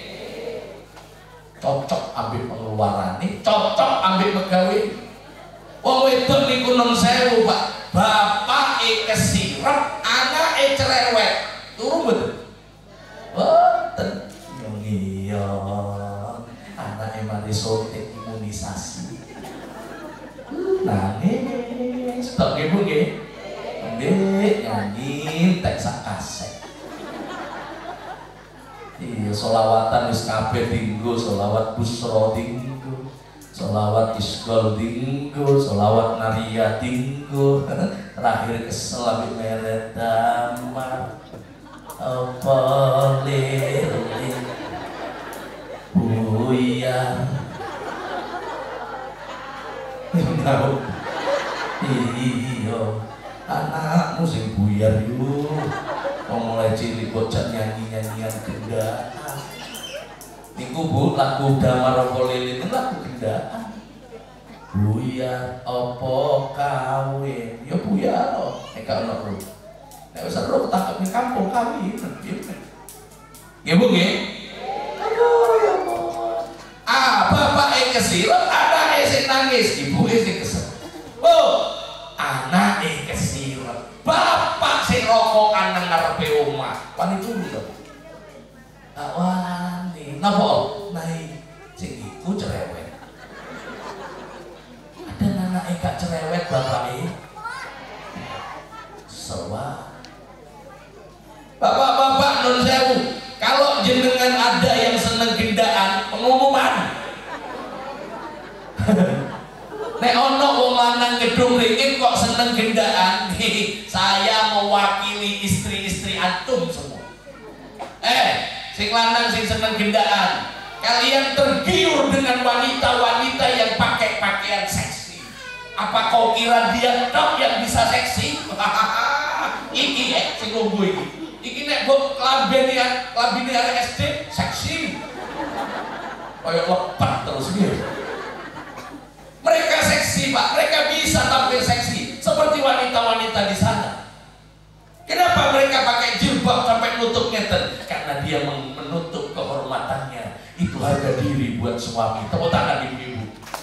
Cocok ambil pengeluarane, cocok ambil pegawe. Wong wedok niku nun sewu, Pak. Bapake kesirep, anake cerewet. Turu mboten? Mboten. Iya. Anake mari suntik imunisasi. Nangis. Tok Ibu nggih. Nggih, nyanyi tek sak kaset. Iya, sholawatan wis kabeh dinggo, sholawat busra dinggo, sholawat isgol dinggo, sholawat naria dinggo. Terakhir kesel ambek meret damar. Apa lele buyar. Iya, anakmu sing buyar yuk. Mulai cilik bocah nyanyi-nyanyian gendaan. Niku Bu, lagu Damar apa Lilin itu lagu gendaan. Buyar apa kawin? Ya buyar loh. Gak ono ro. Nek wis ro tak ning kampung kawin. Nggih Bu nggih? Aduh ya Allah. Bapake kesirep, anake sing nangis, ibuke sing kesel. Bu, anake kesirep. Bapak sing rokokan nang ngarepe omah. Wani turu to. Tak wani. Napa? Nai sing iku cerewet. Ada anake gak cerewet bapake. Sewa. Bapak-bapak nun sewu, kalau jenengan ada yang seneng gendaan, pengumuman. Nek ono wong lanang gedung ringin kok seneng gendaan, saya mewakili istri-istri antum semua. Sing lanang sing seneng gendaan, kalian tergiur dengan wanita-wanita yang pakai pakaian seksi. Apa kau kira dia tok yang bisa seksi? Iki sing lungguh iki. Iki nek mbok klambine arek SD seksi. Kayak lepet terus gitu. Mereka seksi, Pak. Mereka bisa tampil seksi seperti wanita-wanita di sana. Kenapa mereka pakai jilbab sampai nutup ngeten? Karena dia menutup kehormatannya. Itu harga diri buat suami. Tepuk tangan ibu-ibu.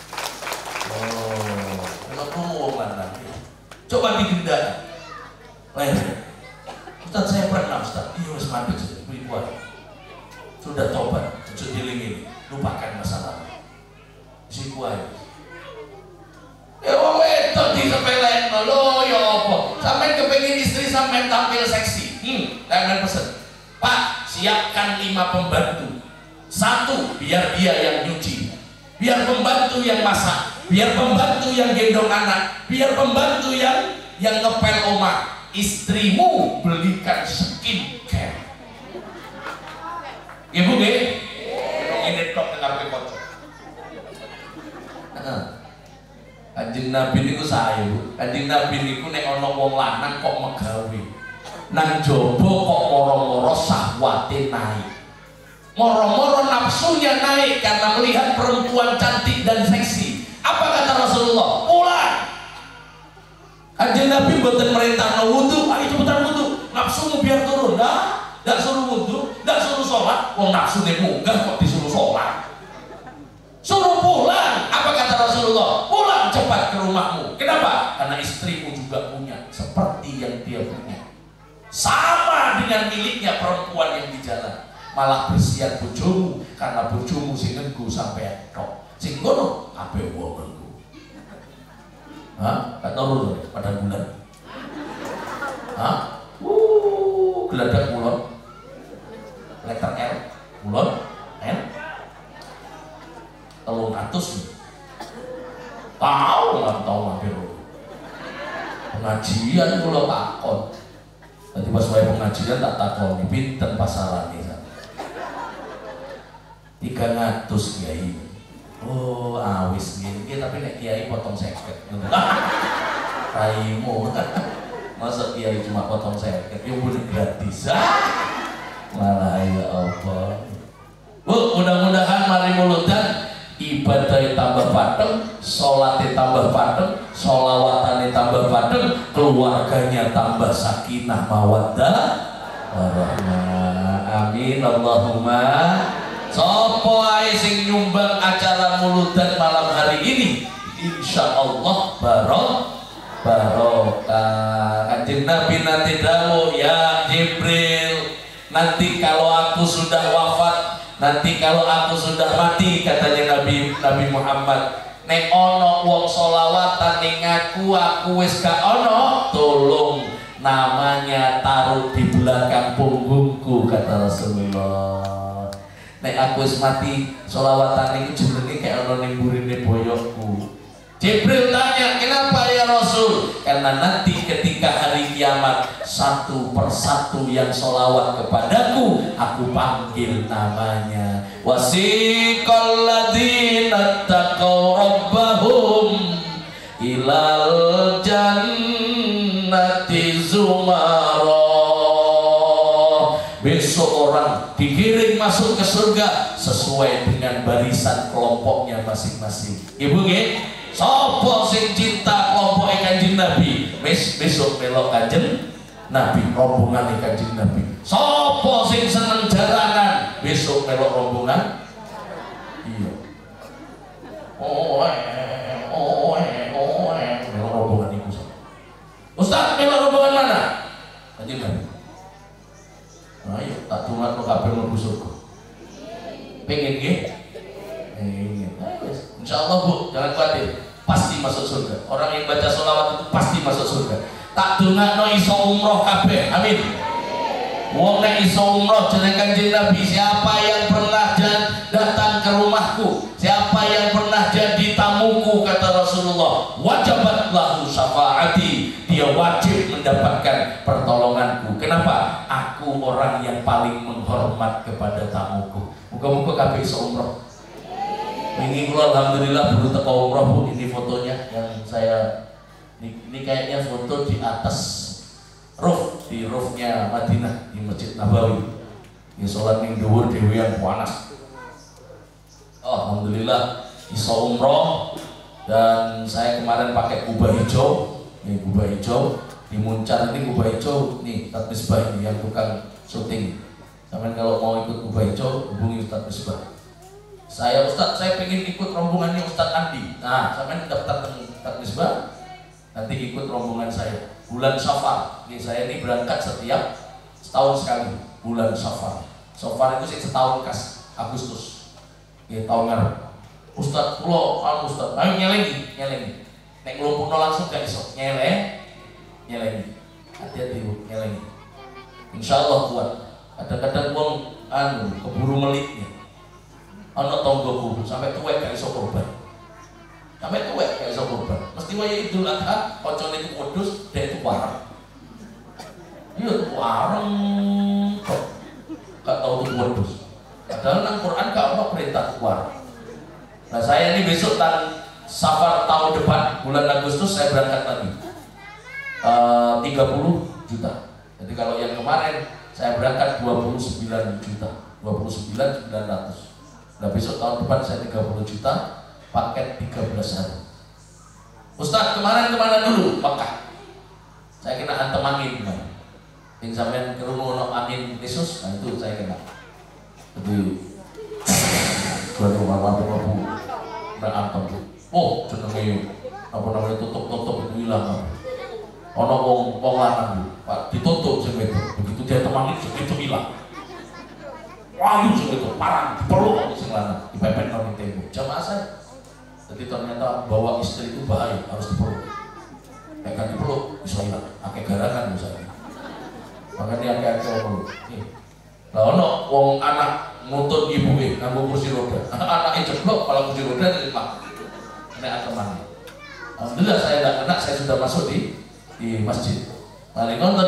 Oh, kalau kamu mana? Coba digendang. Leher. Ustaz, saya pernah, Ustaz. Iya, wis mandek sudah ibu-ibu. Sudah tobat, cucu dilingin, lupakan masa lalu. Si kuai. Ya wong wedok disepelekno lho ya apa? Sampeyan kepengin istri sampeyan tampil seksi. Sampeyan pesen. Pak, siapkan 5 pembantu. 1 biar dia yang nyuci. Biar pembantu yang masak. Biar pembantu yang gendong anak. Biar pembantu yang ngepel omah. Istrimu belikan skincare. Ibu nggih? Ini tok dengar kocok. Kanjeng Nabi niku sae, Bu. Kanjeng Nabi niku nek ana wong lanang kok megawe. Nang jaba kok moro-moro syahwate naik. Moro-moro nafsunya naik karena melihat perempuan cantik dan seksi. Apa kata Rasulullah? Pulang. Kanjeng Nabi mboten merintahno wudu, ayo cepetan wudu. Nafsumu biar turun. Ndak suruh wudu, ndak suruh sholat. Wong nafsune munggah kok disuruh sholat. Suruh pulang. Apa kata Rasulullah? Pulang cepat ke rumahmu. Kenapa? Karena istrimu juga punya seperti yang dia punya. Sama dengan miliknya perempuan yang di jalan. Malah bersihan bojomu karena bojomu sing ngenggo sampai tok. Sing ngono kabeh wong ngenggo. Hah? Gak tahu pada bulan. Hah? Geladak mulon. Letter L, mulon, L. 300 tahu nggak tahu hampir pengajian kalau takon nanti pas saya pengajian tak takon pinten pasaran nih 300 kiai. Oh awis gini, tapi nek kiai potong 50. Raimu. Masa kiai cuma potong 50, ya boleh gratis. Malah ya Allah. Bu, mudah-mudahan mari mulutan ibadahnya tambah padeng, sholatnya tambah padeng, sholawatannya tambah padeng, keluarganya tambah sakinah mawaddah warahmah. Amin Allahumma. Sopo ae sing nyumbang acara mulutan malam hari ini, insya Allah barokah. Kanjeng Nabi nanti dawuh, ya Jibril, nanti kalau aku sudah wafat, nanti kalau aku sudah mati, katanya Nabi Muhammad, nek ono wong solawatan ning aku wis gak ono, tolong namanya taruh di belakang punggungku, kata Rasulullah. Nek aku wis mati, solawatan niku jenenge kayak ono ning burine boyokku. Jibril tanya, kenapa ya Rasul? Karena nanti ketika hari kiamat, satu persatu yang sholawat kepadaku, aku panggil namanya. Wasiqal ladzina taqaw rabbahum ilal jannati zumara. Besok orang digiring masuk ke surga sesuai dengan barisan kelompoknya masing-masing. Ibu nggih? Sopo sing cinta kelompok Kanjeng Nabi, besok melok Kanjeng Nabi, rombongan Kanjeng Nabi. Sopo sing seneng jaranan, besok melok rombongan. Iya. Melok rombongan iku. Ustaz, melok rombongan mana? Kanjeng Nabi. Ayo tak tunggu kabeh mlebu surga. Pengen nggih? Insyaallah Bu, jangan khawatir, pasti masuk surga. Orang yang baca sholawat itu pasti masuk surga. Tak dongakno iso umroh kabeh, amin. Wong nek iso umroh jeneng Kanjeng Nabi, siapa yang pernah datang ke rumahku, siapa yang pernah jadi tamuku, kata Rasulullah, wajabat lahu syafaati, dia wajib mendapatkan pertolonganku. Kenapa? Aku orang yang paling menghormat kepada tamuku. Muga-muga kabeh iso umroh. Ini kalau alhamdulillah baru teko umroh Bu, ini fotonya yang saya ini kayaknya foto di atas roof, di roofnya Madinah di Masjid Nabawi. Ini sholat ning dhuwur dhewe yang panas. Oh, alhamdulillah iso umroh, dan saya kemarin pakai kubah hijau. Ini kubah hijau di Muncar, ini kubah hijau nih Ustaz Misbah ini yang tukang syuting. Sampai kalau mau ikut kubah hijau hubungi Ustaz Misbah. Saya Ustaz, saya pengen ikut rombongannya Ustaz Andi. Nah, sampai daftar Ustaz Misbah, nanti ikut rombongan saya. Bulan Safar, ini saya ini berangkat setiap setahun sekali. Bulan Safar. Safar itu sih setahun kas, Agustus. Ini tahun ngarep. Ustaz, Ustaz, ayo nyelengi. Nek ngelumpuhno langsung gak iso. Nyelengi. Hati-hati Bu, nyelengi. Insyaallah kuat. Kadang-kadang wong keburu melitnya. Ana tonggoku sampai tuwek gak iso korban. Mesti waya Idul Adha kancane iku wedhus, dhek itu wareng. Iya wareng kok. Gak tau itu wedhus. Padahal nang Quran gak ono perintah wareng. Nah, saya ini besok Safar tahun depan bulan Agustus saya berangkat lagi. 30 juta. Jadi kalau yang kemarin saya berangkat 29 juta. 29.900. Nah, besok tahun depan saya 30 juta, paket 13 hari. Ustaz, kemarin kemana dulu? Mekah. Saya kena antem angin kemarin. Yang sampean kerungu ono angin Yesus, nah itu saya kena. Jadi buat rumah Bu, antem. Oh, jenenge apa namanya tutup itu hilang. Ono wong lanang Bu, Pak, ditutup sing itu. Begitu dia temangin itu hilang. Wah, itu parang, dipeluk sing lanang, dipepet nang tembok. Jamaah saya. Jadi ternyata bawa istri itu bahaya, harus dipeluk. Nek kan dipeluk bisa hilang, akeh garangan misalnya. Makanya akeh peluk. Lah ono wong anak nuntut ibuke nganggo kursi roda. Anake jeblok kalau kursi roda terima. Nek teman. Alhamdulillah saya tidak kena, saya sudah masuk di masjid. Mari nonton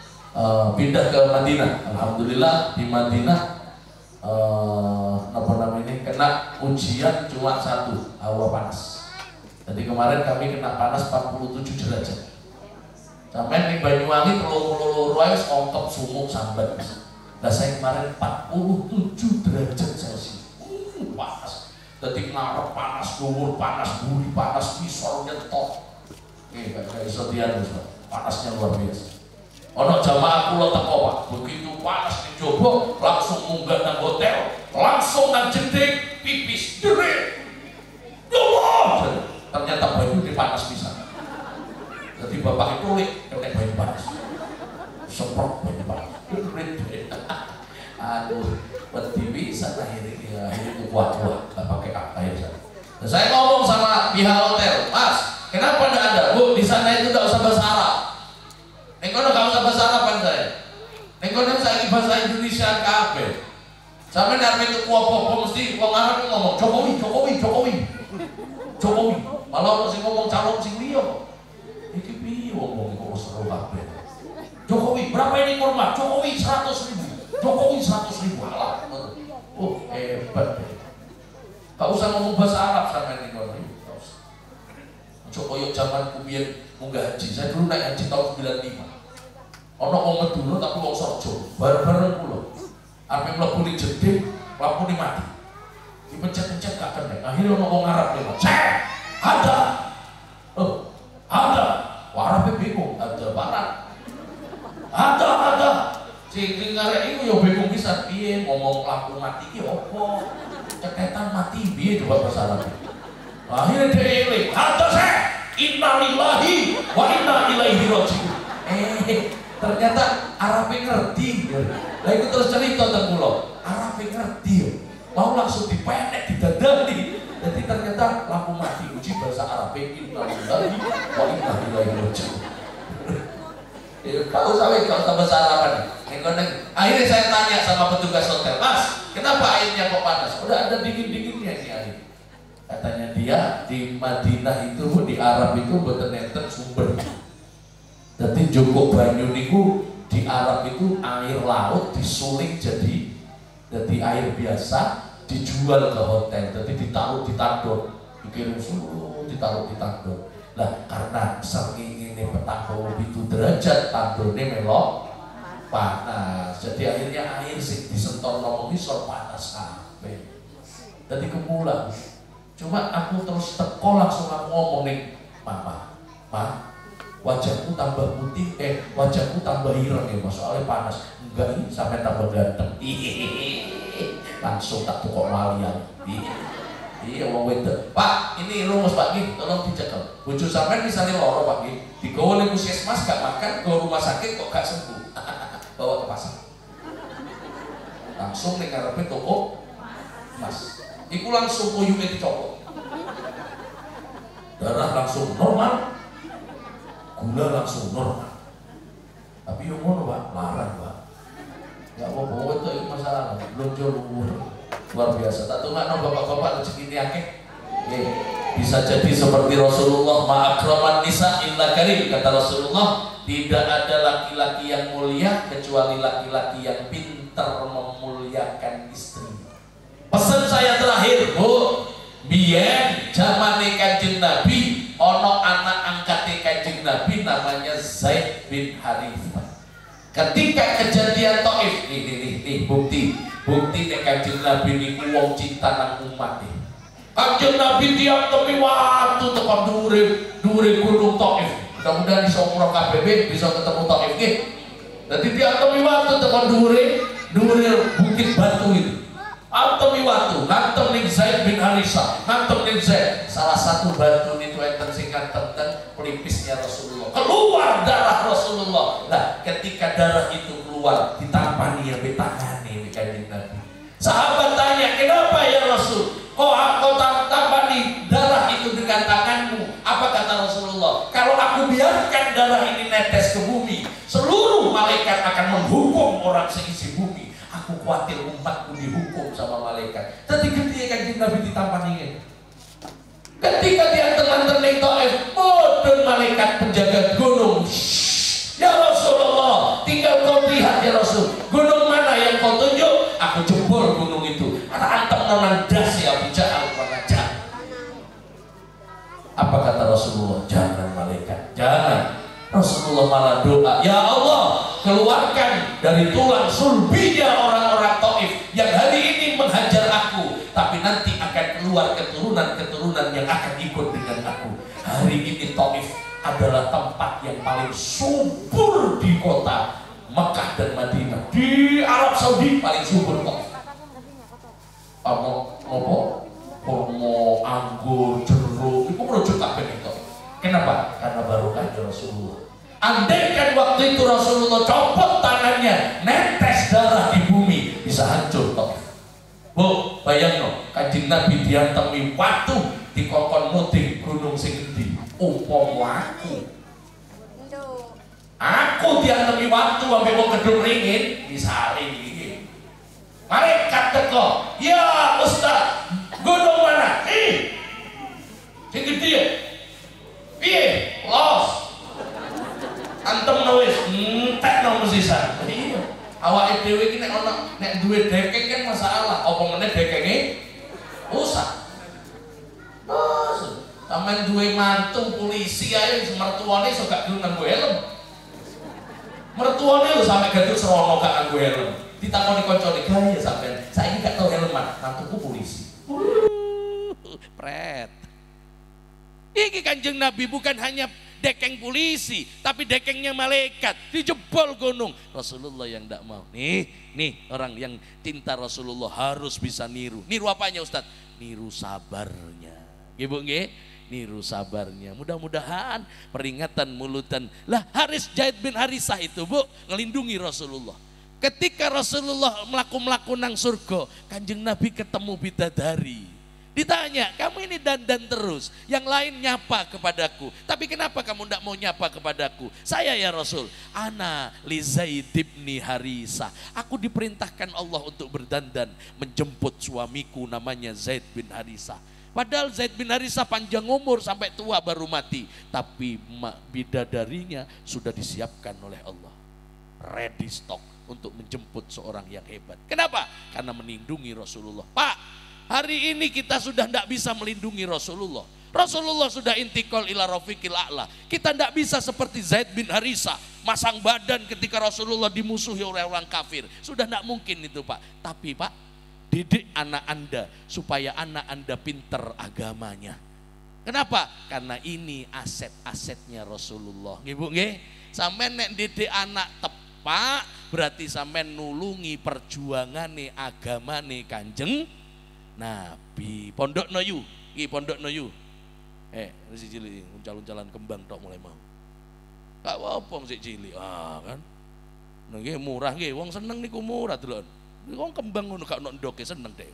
pindah ke Madinah. Alhamdulillah di Madinah kena ujian cuma satu, hawa panas. Jadi kemarin kami kena panas 47 derajat. Sampai di Banyuwangi telur wis ongkep sumuk sambat. Nah saya kemarin 47 derajat Celcius. Panas. Jadi ngarep panas, gugur panas, buri panas, pisau nyetok. Kayak iso dianu, panasnya luar biasa. Ono jamaah kula teko Pak, begitu panas di Jowo langsung munggah nang hotel, langsung nang jeding pipis derit. Jowo. Ternyata banyu di panas pisan. Jadi bapak itu kena banyu panas. Semprot banyu panas. Aduh, wedi bisa akhirnya kuat-kuat, enggak pakai air saya. Saya ngomong sama pihak hotel, Mas, kenapa enggak ada? Bu, di sana itu enggak usah bahasa Arab. Nengkono enggak usah bahasa Arab kan saya. Nengkono saya bahasa Indonesia kabeh. Sampe nek itu kuwo-kuwo mesti wong Arab ngomong Jokowi, Jokowi, Jokowi. Jokowi. Malah mesti ngomong calon sing liya. Iki piye wong kok seru kabeh. Jokowi, berapa ini kurma? Jokowi 100.000. Jokowi 100.000. Alah. Oh, hebat. Gak usah ngomong bahasa Arab sampe ning kono. Jokowi zaman kubiyen munggah haji. Saya dulu naik haji tahun 95. Ono wong Meduna tapi wong Sorjo. Bareng-bareng kula. Arep mlebu ning jeding, lampune mati. Dipencet-pencet gak kena. Akhirnya ono wong Arab lewat. Ada. Oh, ada. Warape bingung, ada barat. Ada. Sing ngarep iku yo bingung pisan piye ngomong lampu mati ki opo? Ceketan mati piye coba bahasa Arab. Akhirnya dia eling, ada saya. Innalillahi wa inna ilaihi raji'un. Ternyata Arabnya ngerti. Lah itu terus cerita tentang kula. Arabnya ngerti. Mau langsung dipendek, didadani. Jadi ternyata lampu mati uji bahasa Arab. Innalillahi wa inna ilaihi raji'un. Kau usah bahasa Arab. Akhirnya saya tanya sama petugas hotel, Mas, kenapa airnya kok panas? Udah ada dingin-dinginnya nih air. Katanya dia di Madinah itu, di Arab itu boten enten sumber. Jadi cukup banyu niku di Arab itu air laut disuling jadi air biasa dijual ke hotel. Jadi ditaruh di tandon, dikirim suruh ditaruh di tandon. Lah karena saking ini petang 27 derajat tandonnya melok panas. Jadi akhirnya air sing disentor nang ngisor panas kabeh. Dadi kemulan. Cuma aku terus teko langsung aku ngomong nih, Mama, wajahku tambah putih, wajahku tambah ireng ya, soalnya panas. Enggak ini sampai tambah ganteng. Langsung tak tukok malian. Iya, wong wedok. Pak, ini rumus Pak Ki, tolong dicekel. Bojo sampean misalnya loro Pak Ki, digawa ning puskesmas gak makan, ke rumah sakit kok gak sembuh. Bawa ke pasar. Langsung ning ngarepe toko Mas. Iku langsung koyuke dicopot. Darah langsung normal. Gula langsung normal. Tapi yo ngono Pak, larang Pak. Ya apa-apa itu masalah, belum jauh luar biasa. Tak tunggu bapak-bapak rezeki akeh. Bisa jadi seperti Rasulullah, ma'akraman nisa illa karim, kata Rasulullah, tidak ada laki-laki yang mulia kecuali laki-laki yang pintar memuliakan istri. Pesan saya terakhir, Bu, biyen zamane Kanjeng Nabi ono anak angkate Kanjeng Nabi namanya Zaid bin Harithah. Ketika kejadian Taif, ini bukti nek Kanjeng Nabi niku wong cinta nang umat. Kanjeng Nabi tiap tepi waktu tekan dhuwure gunung Taif. Mudah-mudahan iso umroh KBB bisa ketemu Taif nggih. Dadi tiap tepi waktu tekan dhuwure bukit batu itu. Antemi waktu, ngantem ning Zaid bin Harithah, ngantem ning Zaid. Salah satu batu niku enten sing ngantem pelipisnya Rasulullah. Keluar darah Rasulullah. Nah, ketika darah itu keluar, ditampani ya betangane di Kanjeng Nabi. Sahabat tanya, "Kenapa ya Rasul? Kok aku tampani darah itu dengan tanganmu?" Apa kata Rasulullah? "Kalau aku biarkan darah ini netes ke bumi, seluruh malaikat akan menghukum orang seisi bumi. Aku khawatir umatku dihukum sama malaikat." Tapi ketika Kanjeng Nabi ditampani, ketika dia teman-teman Taif, bodoh malaikat penjaga gunung. Ya Rasulullah, tinggal kau lihat ya Rasul, gunung mana yang kau tunjuk, aku jebol gunung itu. Karena antem nanan das ya Rasulullah malah doa, ya Allah, keluarkan dari tulang sulbinya orang-orang Taif yang hari ini menghajar aku, tapi nanti akan keluar keturunan-keturunan yang akan ikut dengan aku. Hari ini Taif adalah tempat yang paling subur di kota Mekah dan Madinah. Di Arab Saudi paling subur Taif. Apa? Kurma, anggur, jeruk, itu merujuk kabeh itu. Kenapa? Karena barokah Rasulullah. Andaikan waktu itu Rasulullah copot tangannya, netes darah di bumi, bisa hancur toh. Bu, bayangno, Kanjeng Nabi diantemi watu di kokon muting gunung sing endi? Umpama aku diantemi watu ambek wong gedung ringin, misalnya iki. Malaikat teko, ya Ustaz, gunung mana? Sing gede ya? Piye? Los. Antem wis entekno mesisan. Iya. Awake dhewe iki nek duwe dekeng kan masalah. Apa meneh dekenge usah. Sampeyan duwe mantu polisi ae mertuane iso gak gelem nganggo helm. Mertuane lho sampe gaduh serono gak nganggo helm. Ditakoni kancane, "Gaya sampeyan, saiki gak tau helman, mantuku polisi." Pret. Iki Kanjeng Nabi bukan hanya dekeng polisi, tapi dekengnya malaikat, dijebol gunung. Rasulullah yang tidak mau. Nih orang yang cinta Rasulullah harus bisa niru. Niru apanya Ustaz? Niru sabarnya. Ibu nggih? Niru sabarnya. Mudah-mudahan peringatan mulutan. Lah Haris Zaid bin Harisah itu Bu, ngelindungi Rasulullah. Ketika Rasulullah melaku nang surga, Kanjeng Nabi ketemu bidadari. Ditanya, kamu ini dandan terus, yang lain nyapa kepadaku, tapi kenapa kamu tidak mau nyapa kepadaku? Saya ya Rasul, ana li Zaid bin Harisah. Aku diperintahkan Allah untuk berdandan menjemput suamiku namanya Zaid bin Harisah. Padahal Zaid bin Harisah panjang umur sampai tua baru mati, tapi bidadarinya sudah disiapkan oleh Allah. Ready stock untuk menjemput seorang yang hebat. Kenapa? Karena melindungi Rasulullah. Pak, hari ini kita sudah tidak bisa melindungi Rasulullah. Rasulullah sudah intikal ila rafiqil a'la. Kita tidak bisa seperti Zaid bin Harisah, masang badan ketika Rasulullah dimusuhi oleh orang kafir. Sudah tidak mungkin itu Pak. Tapi Pak, didik anak Anda supaya anak Anda pinter agamanya. Kenapa? Karena ini aset-asetnya Rasulullah. Ibu nggih, sampean nek didik anak tepak, berarti sampean nulungi perjuangane agamane Kanjeng Nabi. Pondok Noyu, iki Pondok Noyu. Masih cilik, uncal-uncalan kembang tok mulai mau. Gak apa-apa masih cilik. Kan. Nggih murah nggih, wong seneng niku murah delok. Wong kembang ngono gak ono ndoke seneng deh.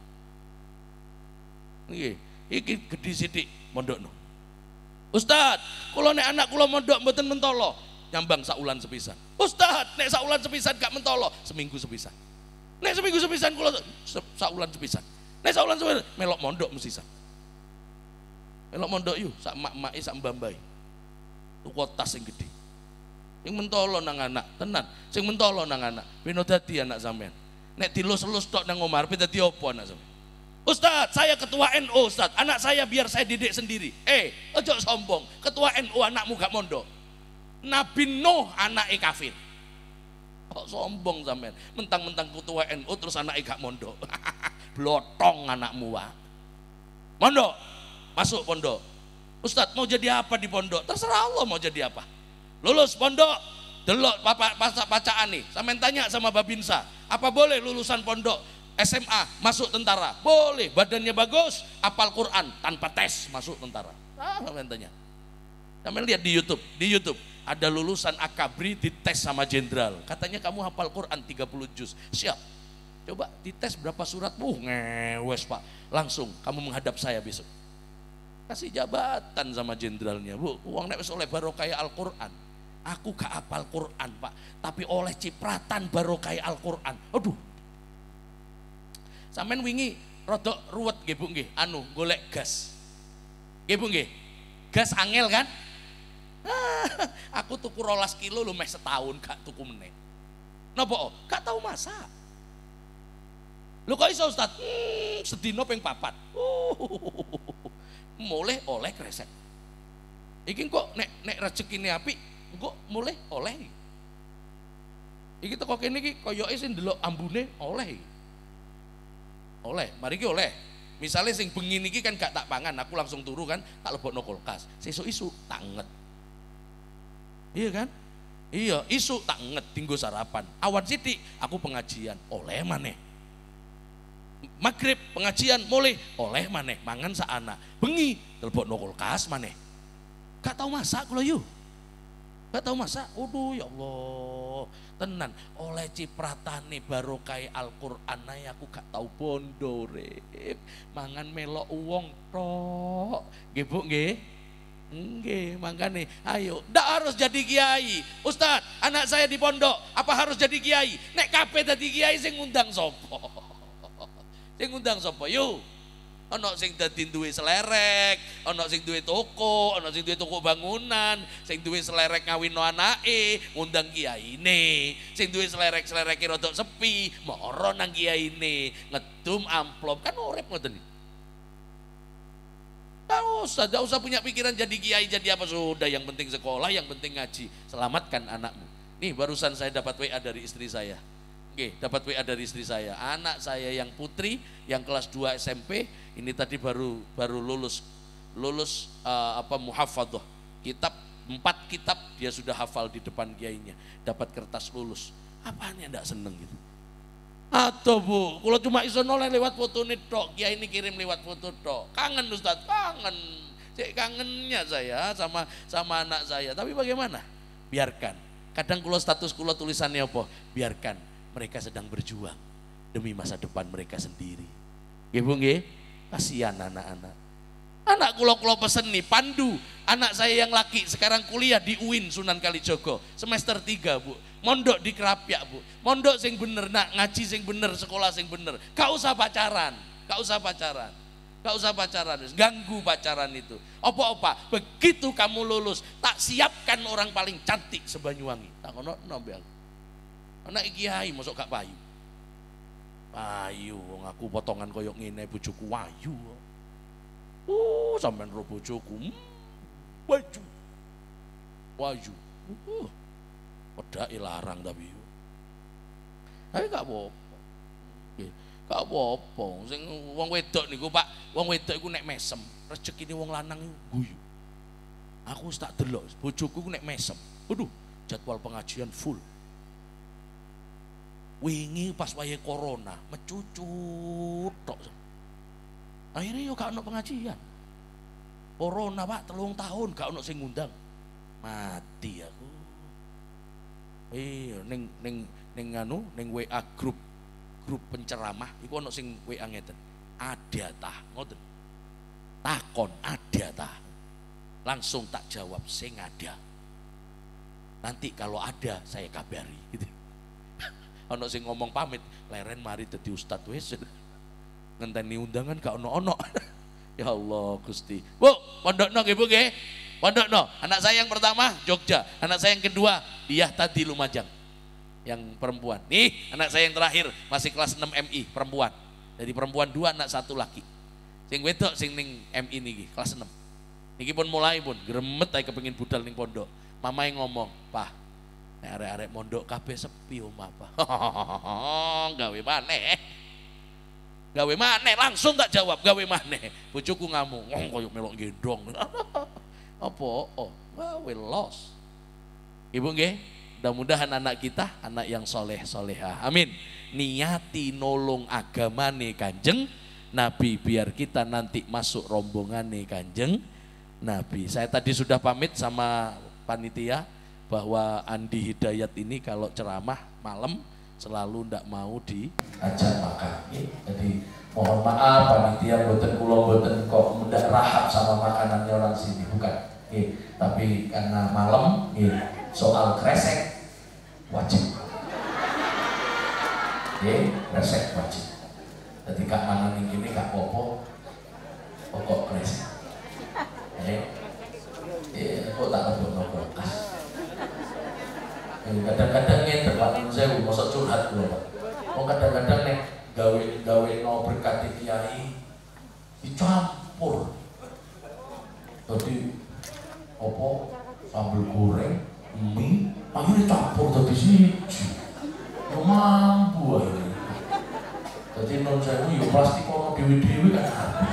Nggih, iki gedhi sithik mondokno. Ustaz, kula nek anak kula mondok mboten mentolo, nyambang saulan sepisan. Ustaz, nek saulan sepisan gak mentolo, seminggu sepisan. Nek seminggu sepisan kula saulan sepisan. Nek saulan sepisan melok mondok mesisan. Melok mondok yuk, sak mak-make sak mbambai. Tuku tas sing gedhe. Sing mentolo nang anak, tenan. Sing mentolo nang anak, peno dadi anak sampean. Nek dilus-lus tok nang omah, arep dadi apa anak sampean? Ustaz, saya ketua NU Ustaz, anak saya biar saya didik sendiri. Ojo sombong, ketua NU anakmu gak mondok. Nabi Nuh anake kafir. Kok sombong sampean, mentang-mentang ketua NU terus anake gak mondok. Blotong anakmu wae. Mondok, masuk pondok. Ustaz mau jadi apa di pondok? Terserah Allah mau jadi apa. Lulus pondok, delok bacaan nih. Sampean tanya sama Babinsa, apa boleh lulusan pondok SMA masuk tentara? Boleh, badannya bagus, hafal Quran tanpa tes masuk tentara. Sampean tanya. Sampean lihat di YouTube ada lulusan akabri dites sama jenderal. Katanya kamu hafal Quran 30 juz. Siap. Coba dites berapa surat? Ngewes Pak. Langsung kamu menghadap saya besok. Kasih jabatan sama jenderalnya. Bu, uang nek wis oleh barokah Al-Qur'an. Aku gak hafal Quran Pak, tapi oleh cipratan barokah Al-Qur'an. Aduh. Sampeyan wingi rada ruwet nggih Bu nggih, golek gas. Nggih Bu nggih. Gas angel kan? Aku tuku 12 kilo lho meh setahun gak tuku meneh. Napa? Gak tahu masak. Lho kok iso Ustaz? Sedina ping 4. Mulai oleh kresek. Iki kok nek rezekine apik engko mulih oleh. Iki teko kene iki koyoke sing ndelok ambune oleh. Oleh, mari iki oleh. Misalnya sing bengi niki kan gak tak pangan, aku langsung turu kan, tak lebokno kulkas. Sesuk isu tak nget. Iya kan? Iya, isu tak nget dinggo sarapan. Awan sithik aku pengajian, oleh maneh. Maghrib pengajian mulai oleh maneh mangan saana. Bengi lebokno kulkas maneh. Gak tau masak kula yo. Gak tau masak. Waduh ya Allah. Tenan oleh cipratane barokah Al-Qur'an ae aku gak tau bondo rip. Mangan melok wong tok. Nggih Bu nggih. Nggih, makane ayo ndak harus jadi kiai. Ustaz, anak saya di pondok, apa harus jadi kiai? Nek kabeh dadi kiai sing ngundang sapa? Sing ngundang sapa? Yo. Ana sing dadi duwe selerek, ana sing duwe toko, ana sing duwe toko bangunan, sing duwe selerek ngawinno anake, ngundang kiyaine. Sing duwe selerek-selereke rada sepi, mara nang kiyaine, ngedum amplop kan urip ngoten iki. Tidak usah punya pikiran jadi kiai, jadi apa, sudah yang penting sekolah, yang penting ngaji, selamatkan anakmu. Nih barusan saya dapat WA dari istri saya. Oke, dapat WA dari istri saya. Anak saya yang putri, yang kelas 2 SMP, ini tadi baru lulus muhafadzah. Kitab 4 kitab dia sudah hafal di depan kiainya, dapat kertas lulus. Apaan yang enggak seneng gitu? Atau Bu, kalau cuma iso noleh lewat foto nih tok, kiai ini kirim lewat foto tok. Kangen Ustaz, kangen. Cek kangennya saya sama anak saya. Tapi bagaimana? Biarkan. Kadang kulo status kulo tulisannya apa? Biarkan mereka sedang berjuang demi masa depan mereka sendiri. Nggih Bu nggih? Kasihan anak-anak. Anak kulo pesen nih Pandu, anak saya yang laki sekarang kuliah di UIN Sunan Kalijogo, semester 3 Bu. Mondok di Krapyak Bu. Mondok sing bener, nak ngaji sing bener, sekolah sing bener. Gak usah pacaran, gak usah pacaran. Gak usah pacaran, ganggu pacaran itu. Apa-apa, begitu kamu lulus, tak siapkan orang paling cantik se-Banyuwangi. Tak ono nobel. Anak kiai mosok gak payu. Payu, wong aku potongan koyok ngene bojoku wayu. Sampean ro bojoku. Waju. Waju. Pedake larang tapi. Tapi gak apa-apa. Gak apa-apa, sing wong wedok niku Pak, wong wedok iku nek mesem, rezekine wong lanang iku guyu. Aku wis tak delok, bojoku nek mesem. Waduh, jadwal pengajian full. Wingi pas wayahe corona, mecucut tok. Akhirnya yo gak ono pengajian. Corona Pak, 3 tahun gak ono sing ngundang. Mati aku. Ning WA grup penceramah iku ono sing WA ngeten. Ada tah ngoten. Takon ada tah. Langsung tak jawab sing ada. Nanti kalau ada saya kabari gitu. Ono sing ngomong pamit, leren mari dadi ustad wis. Ngenteni undangan gak ono-ono. Ya Allah Gusti. Bu, pondokno nggih Bu nggih. Pondokno. Anak saya yang pertama Jogja, anak saya yang kedua dia tadi Lumajang. Yang perempuan. Nih anak saya yang terakhir masih kelas 6 MI perempuan. Jadi perempuan 2 anak 1 laki. Sing wedok sing ning MI niki kelas 6. Niki pun mulai pun gremet ae kepengin budal ning pondok. Mamae ngomong, "Pak, nek arek-arek mondok kabeh sepi omah, Pak." Gawe maneh. Gawe maneh langsung tak jawab, gawe maneh. Bojoku ngamuk, "Wong koyo melok gendong." Apa? Oh, we lost. Ibu nggih? Mudah-mudahan anak kita anak yang soleh soleha. Amin. Niati nolong agamane Kanjeng Nabi biar kita nanti masuk rombongane Kanjeng Nabi. Saya tadi sudah pamit sama panitia bahwa Andi Hidayat ini kalau ceramah malam selalu ndak mau diajak makan. Jadi mohon maaf panitia boten kula boten kok ndak rahab sama makanannya orang sini, bukan. Tapi karena malam soal kresek wajib. Kresek wajib. Jadi gak mangan ini gak popo, pokok kresek. Kok tak lebih kulkas. Kadang-kadang ngeten Pak, saya mosok curhat lho Pak. Kadang-kadang nek gawe no berkat kiai dicampur. Jadi apa sambal goreng Mie, akhirnya campur tadi siji. Ya mampu akhirnya. Jadi non sewu ya plastik ono dewi-dewi kan habis.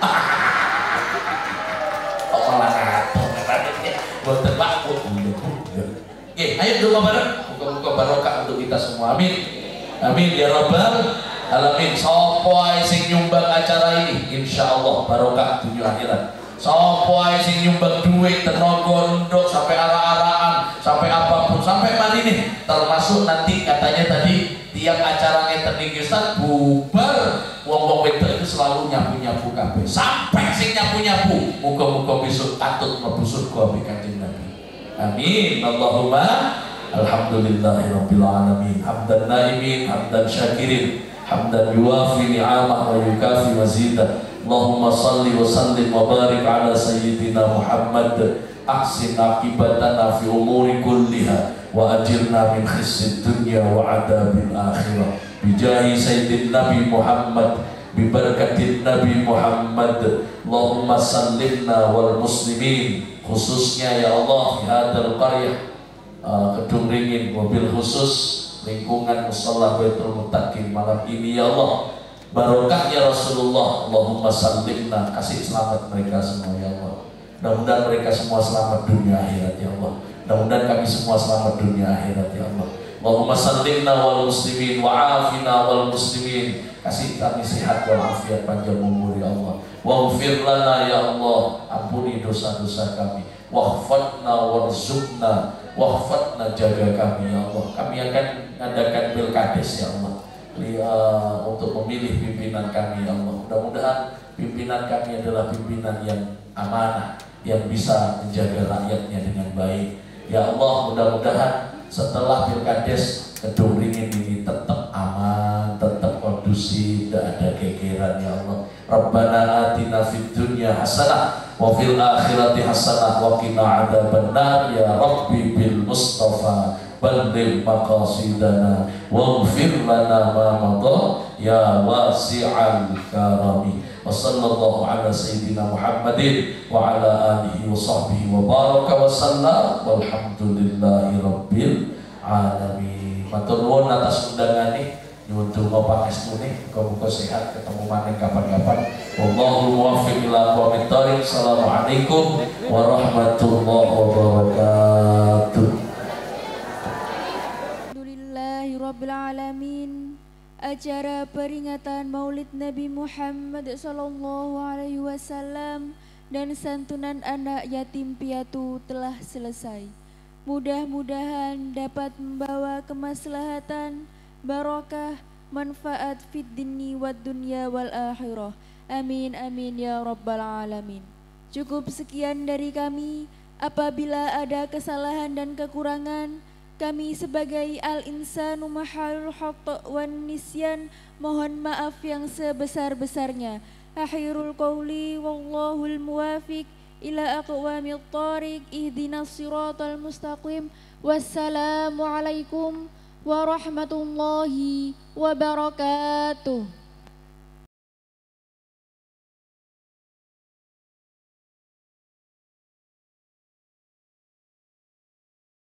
Kok malah ngatur katanya. Boten waktu bunda. Oke, ayo doa bareng. Muka-muka barokah untuk kita semua. Amin. Amin ya rabbal alamin. Sopo ae sing nyumbang acara ini, insyaallah barokah dunia akhirat. Sopo ae sing nyumbang duit, tenaga, ndok sampai arah-arahan, sampai apapun, sampai mari nih, termasuk nanti katanya tadi tiap acara ngeten niki Ustaz bubar wong-wong wedok itu selalu nyapu-nyapu kabeh. Sampai sing nyapu-nyapu, muga-muga besok katut mlebu surga ambek Kanjeng Nabi. Amin. Allahumma alhamdulillahirabbil alamin. Hamdan naimin, hamdan syakirin, hamdan yuwafi ni'amah wa yukafi mazidah. Allahumma salli wa sallim wa barik ala sayyidina Muhammad. Ahsin akibatana fi umuri kulliha wa ajirna min khisyid dunya wa adabil akhirah. Bijahi sayyidin Nabi Muhammad, bibarakatin Nabi Muhammad. Allahumma sallimna wal muslimin, khususnya ya Allah di hadal qaryah Kedung Ringin, mobil khusus lingkungan musalla Baitul Muttaqin malam ini ya Allah. Barokah ya Rasulullah. Allahumma sallimna, kasih selamat mereka semua ya Allah. Mudah-mudahan mereka semua selamat dunia akhirat ya Allah. Mudah-mudahan kami semua selamat dunia akhirat ya Allah. Allahumma sallimna wal muslimin wa afina wal muslimin, kasih kami sehat wal afiat panjang umur ya Allah. Waghfir lana ya Allah, ampuni dosa-dosa kami. Waghfadna warzuqna, waghfadna, jaga kami ya Allah. Kami akan mengadakan pilkades ya Allah, untuk memilih pimpinan kami ya Allah. Mudah-mudahan pimpinan kami adalah pimpinan yang amanah, yang bisa menjaga rakyatnya dengan baik ya Allah. Mudah-mudahan setelah pilkades Kedung Ringin ini tetap aman, tetap kondusif, tidak ada gegeran ya Allah. Rabbana atina fid dunya hasanah wa fil akhirati hasanah wa qina adzabannar ya Rabbi bil Mustafa balligh maqasidana waghfir lana ma madha ya wasi'al karami. Wa sallallahu ala sayyidina Muhammadin wa ala alihi wa sahbihi wa baraka wa sallam walhamdulillahi rabbil alamin. Matur nuwun atas undangan ini, nyuwun donga pangestune, muga-muga sehat, ketemu maneh kapan-kapan. Wallahul muwaffiq ila aqwamit thoriq. Assalamualaikum warahmatullahi wabarakatuh. Alhamdulillahirabbil alamin. Acara peringatan Maulid Nabi Muhammad sallallahu alaihi wasallam dan santunan anak yatim piatu telah selesai. Mudah-mudahan dapat membawa kemaslahatan, barakah, manfaat fid dini wad dunya wal akhirah. Amin amin ya rabbal alamin. Cukup sekian dari kami. Apabila ada kesalahan dan kekurangan, kami sebagai al-insanu mahalul khata' wan nisyan mohon maaf yang sebesar-besarnya. Akhirul qawli wallahul muwafiq ila aqwamit thariq ihdinas siratal mustaqim. Wassalamualaikum warahmatullahi wabarakatuh.